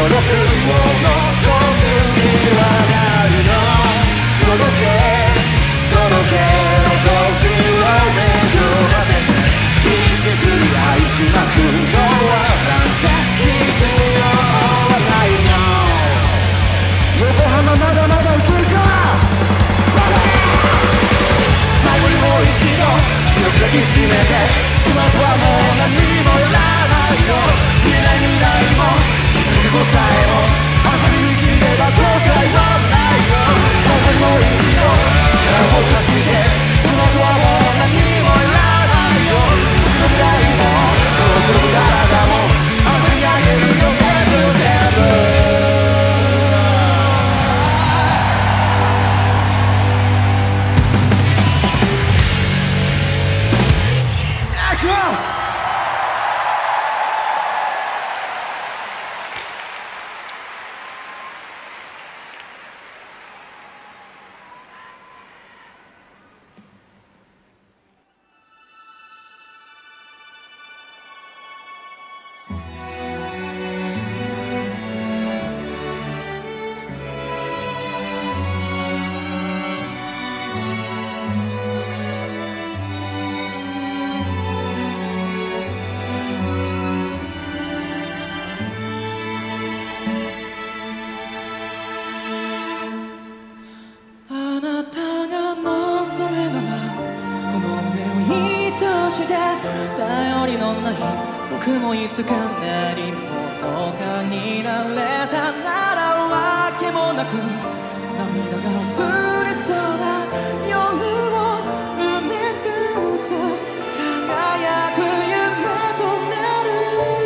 頼りのない僕もいつか何者かになれたならわけもなく涙が溢れそうな夜を埋め尽くす輝く夢となる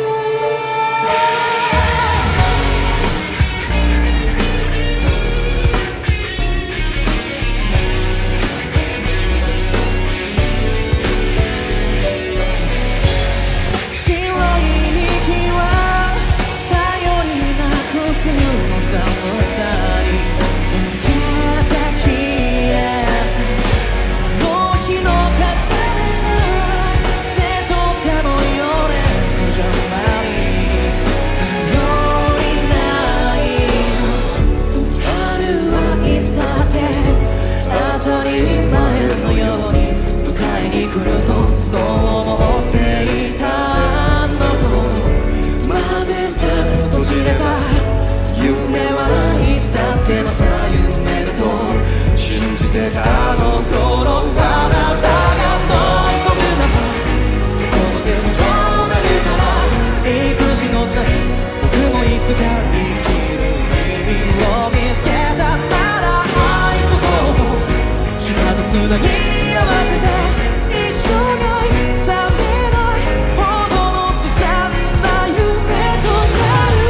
つなぎ合わせて一緒に覚めないほどの凄惨な夢となる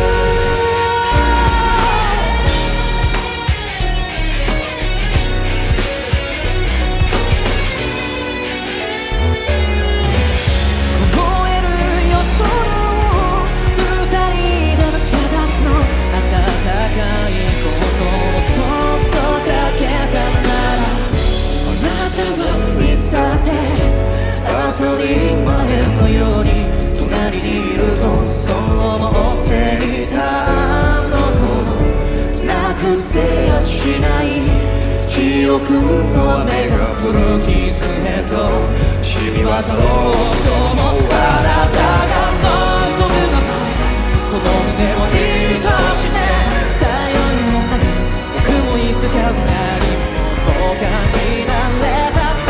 凍える夜空を二人で抜け出すの暖かいことをそっとかけたならいつだって当たり前のように隣にいるとそう思っていたあの子なくせやしない記憶の雨が降るキスへと染み渡ろうともあなたが望む中この胸を愛して頼りのない僕もいつか何者かになれ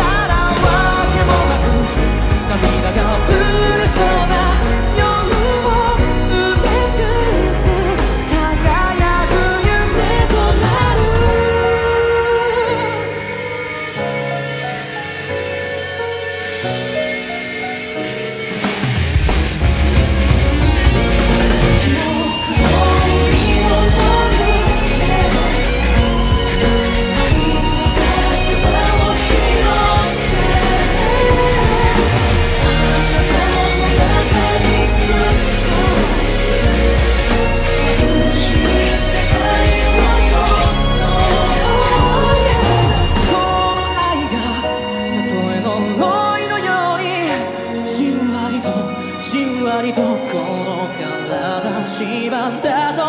涙が溢れそうな夜を埋め尽くす輝く夢となる記憶の海を降りて何もない場を拾ってじんわりとこの体縛ったと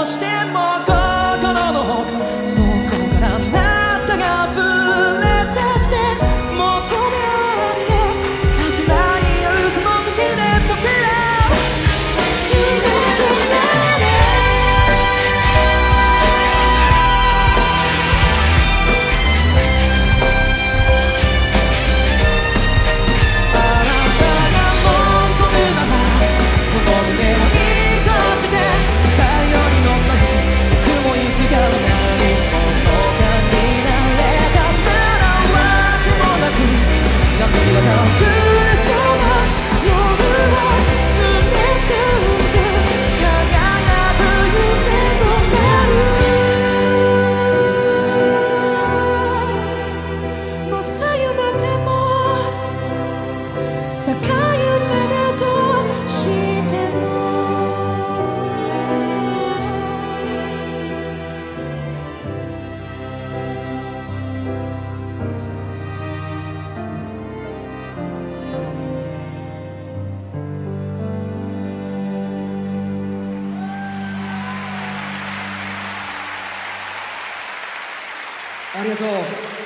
ありがとう。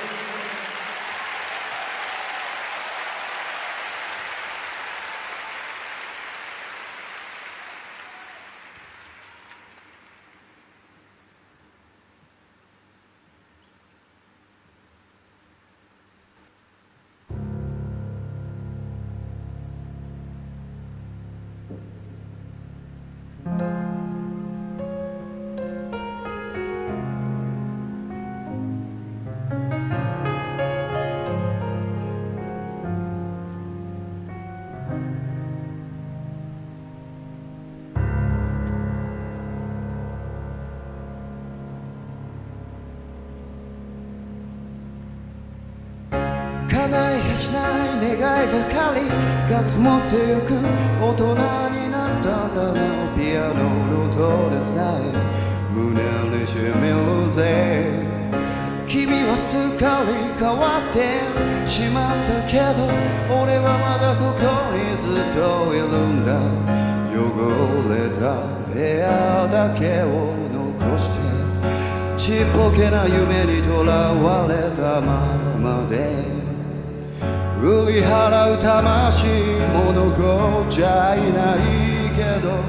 叶いやしない願いばかりが積もってゆく大人になったんだな。ピアノの音でさえ胸にしみるぜ。君はすっかり変わってしまったけど俺はまだここにずっといるんだ。汚れた部屋だけを残してちっぽけな夢にとらわれたままで売り払う魂も残っちゃいないけど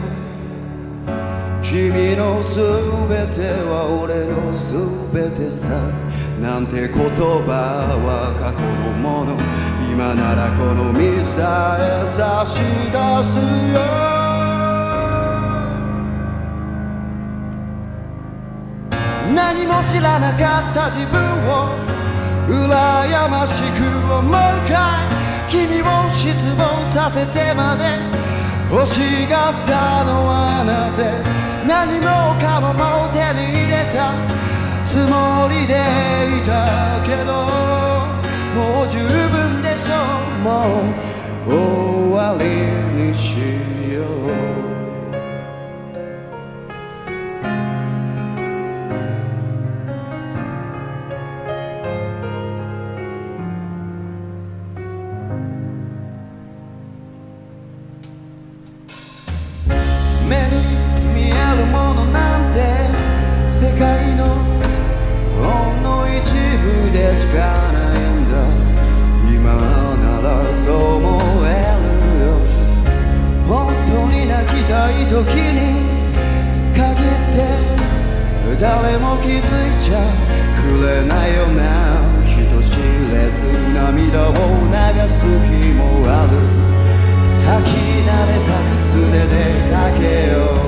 君のすべては俺のすべてさなんて言葉は過去のもの今ならこの身さえ差し出すよ。何も知らなかった自分を羨ましく思うかい。君を失望させてまで欲しがったのはなぜ。何もかももう手に入れたつもりでいたけどもう十分でしょう。もう終わりにしよう。目に見えるものなんて世界のほんの一部でしかないんだ。今ならそう思えるよ。本当に泣きたい時に限って誰も気づいちゃくれないような人知れず涙を流す日もある。履き慣れた靴で出かけよう。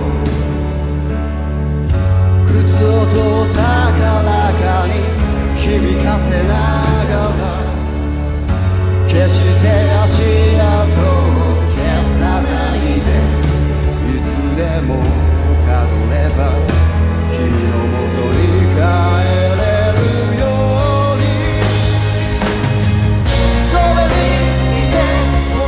靴音を高らかに響かせながら決して足跡を消さないでいつでもたどれば君の元に帰れるように。それにいてほ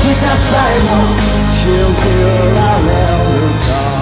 日さえも信じられるか。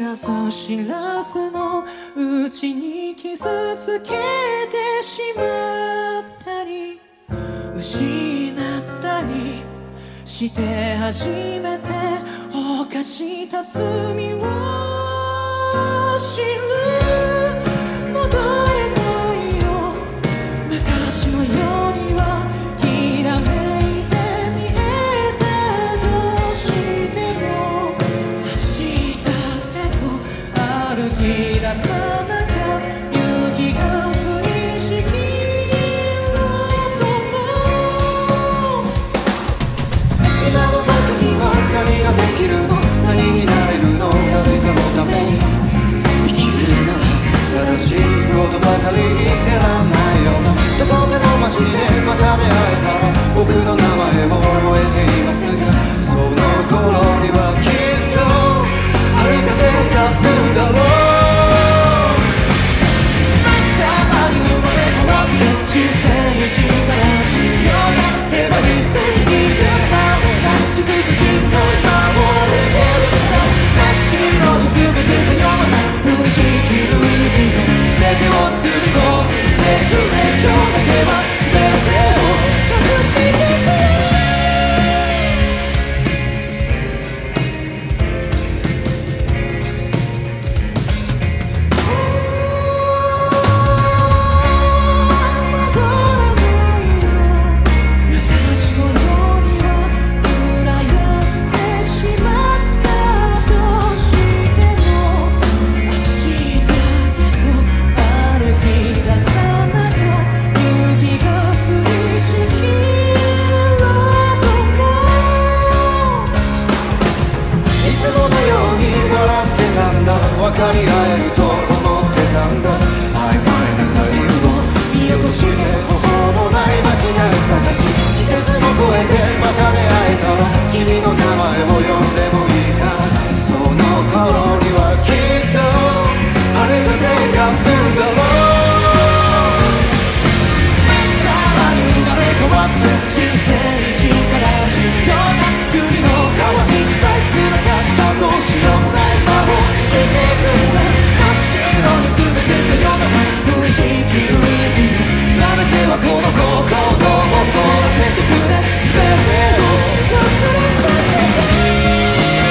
らず知らずのうちに傷つけてしまったり失ったりして初めて犯した罪を知る。戻れないよ昔のようにはきらめいて見えたとしても明日へと歩き出さなきゃ雪が降りしきるとも今の僕には何ができるの何になれるの誰かのために生きるなら正しいことばかり言ってらんないよな。どこかの街でまた出会えたら僕の名前も覚えていますがその頃にはきっと春風が吹くだろう。朝に生まれ変わって人生一からしようがへばりついてまでな地続きの今を歩いてるんだ。真っ白に全てさような降りしきる息の全てを包み込んでくれ今日だけは全てを隠してくれ。分かり合えると思ってたんだ。曖昧なサインを見落として途方もない間違い探し季節も超えてまた出会えたら君の名前を呼んでもいいか。その頃にはきっと春風が吹くだろう。さらに生まれ変わって人生一から知るような国の川にしたいつながったどうしようもない魔法真っ白に全てさよなら降りしきる息なめてはこの心を怒らせてくれ全てを忘れさせて。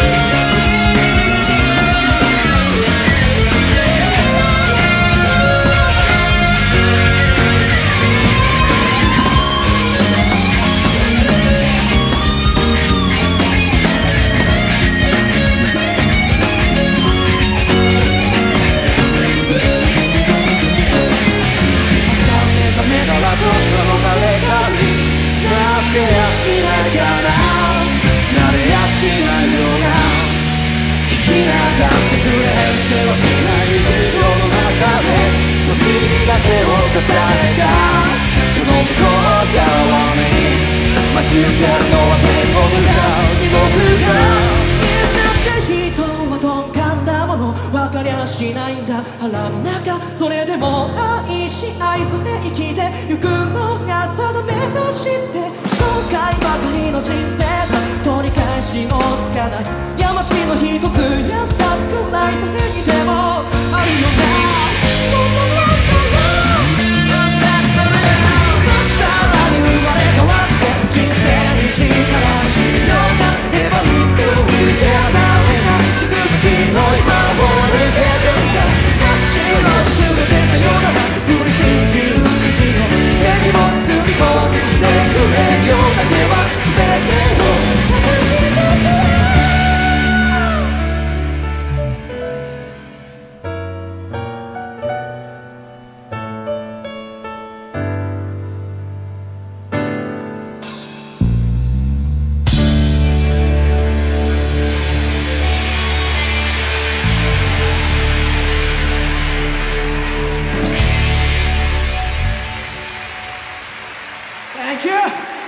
どっかの誰かになってやしないかななれやしないような聞き流してくれ変性はしない日常の中で年だけを重ねたその向こう側に待ち受けるのは天国か地獄か。水だって人は鈍感だもの分かりゃしないんだ腹の中それでも愛し愛され生きてゆくのが定めとして後悔ばかりの人生だ取り返しのつかない山地の一つや二つくらい誰にでもあるよなそんなもんだろう。それでもさらに生まれ変わって人生に力知るようなへばりついてダメな引き続きの今を抜いてるんだ。真っ白に全てさよなら降りしきる息を全てを包み込んでくれ今日だけは全てを隠してくれ。Thank you! アン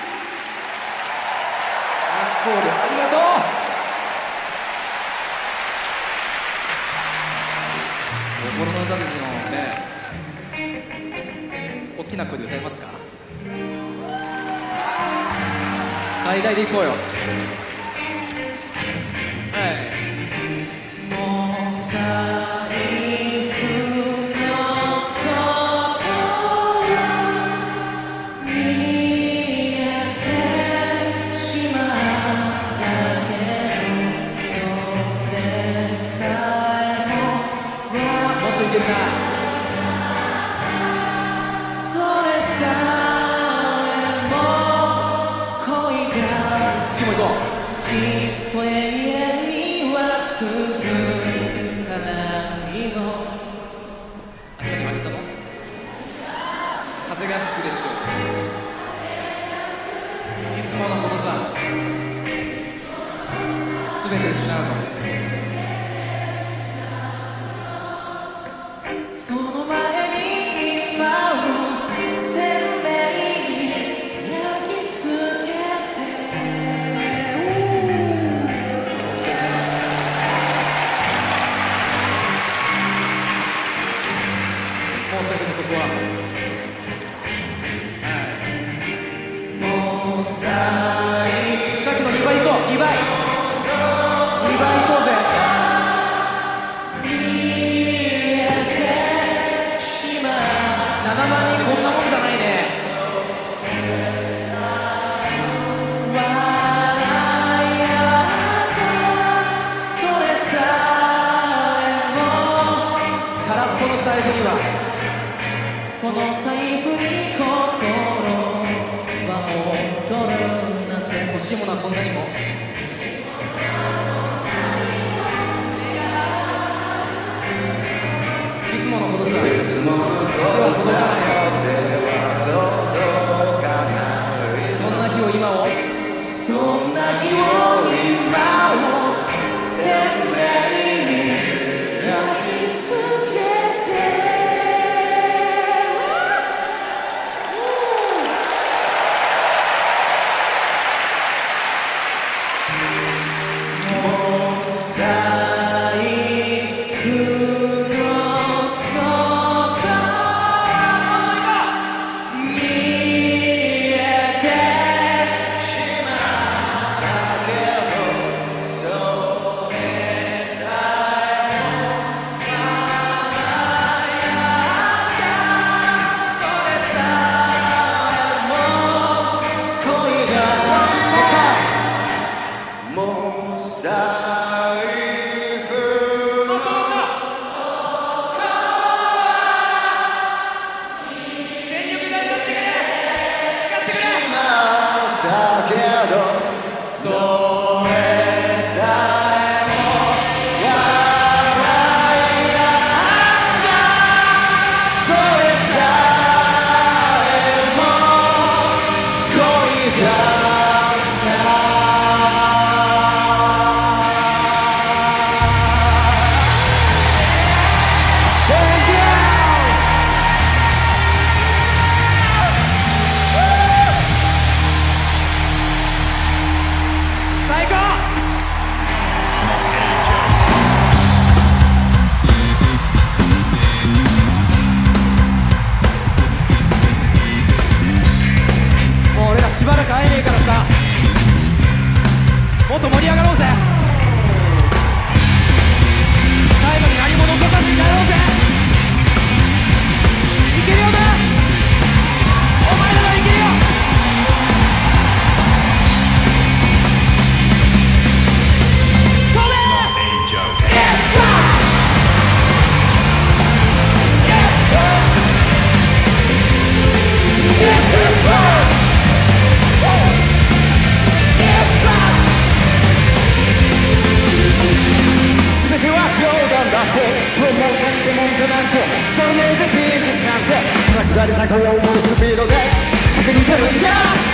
コールありがとう。心の歌ですよね。大きな声で歌いますか。最大でいこうよ。はい。もうさ風が吹くでしょう。いつものことさ、すべて失うの。その前に今を鮮明に焼き付けて、もう最後のそこはさっきのにばい行こう、にばいにばい行こうぜ。見えてしまうななまんにんこんなもんじゃないね。笑い合ったそれさえも空っぽの財布にはこの財布に心欲しいものはこんなにも。いつものことさ、いつものことさ、手は届かない。そんな日を今を、そんな日を今を鮮明に焼き付けて。もっと盛り上がろうぜ。最後に何も残さずにやろうぜ。いけるよな、お前らがいけるよ。それ下り坂を登るスピードで駆け抜けるんだ。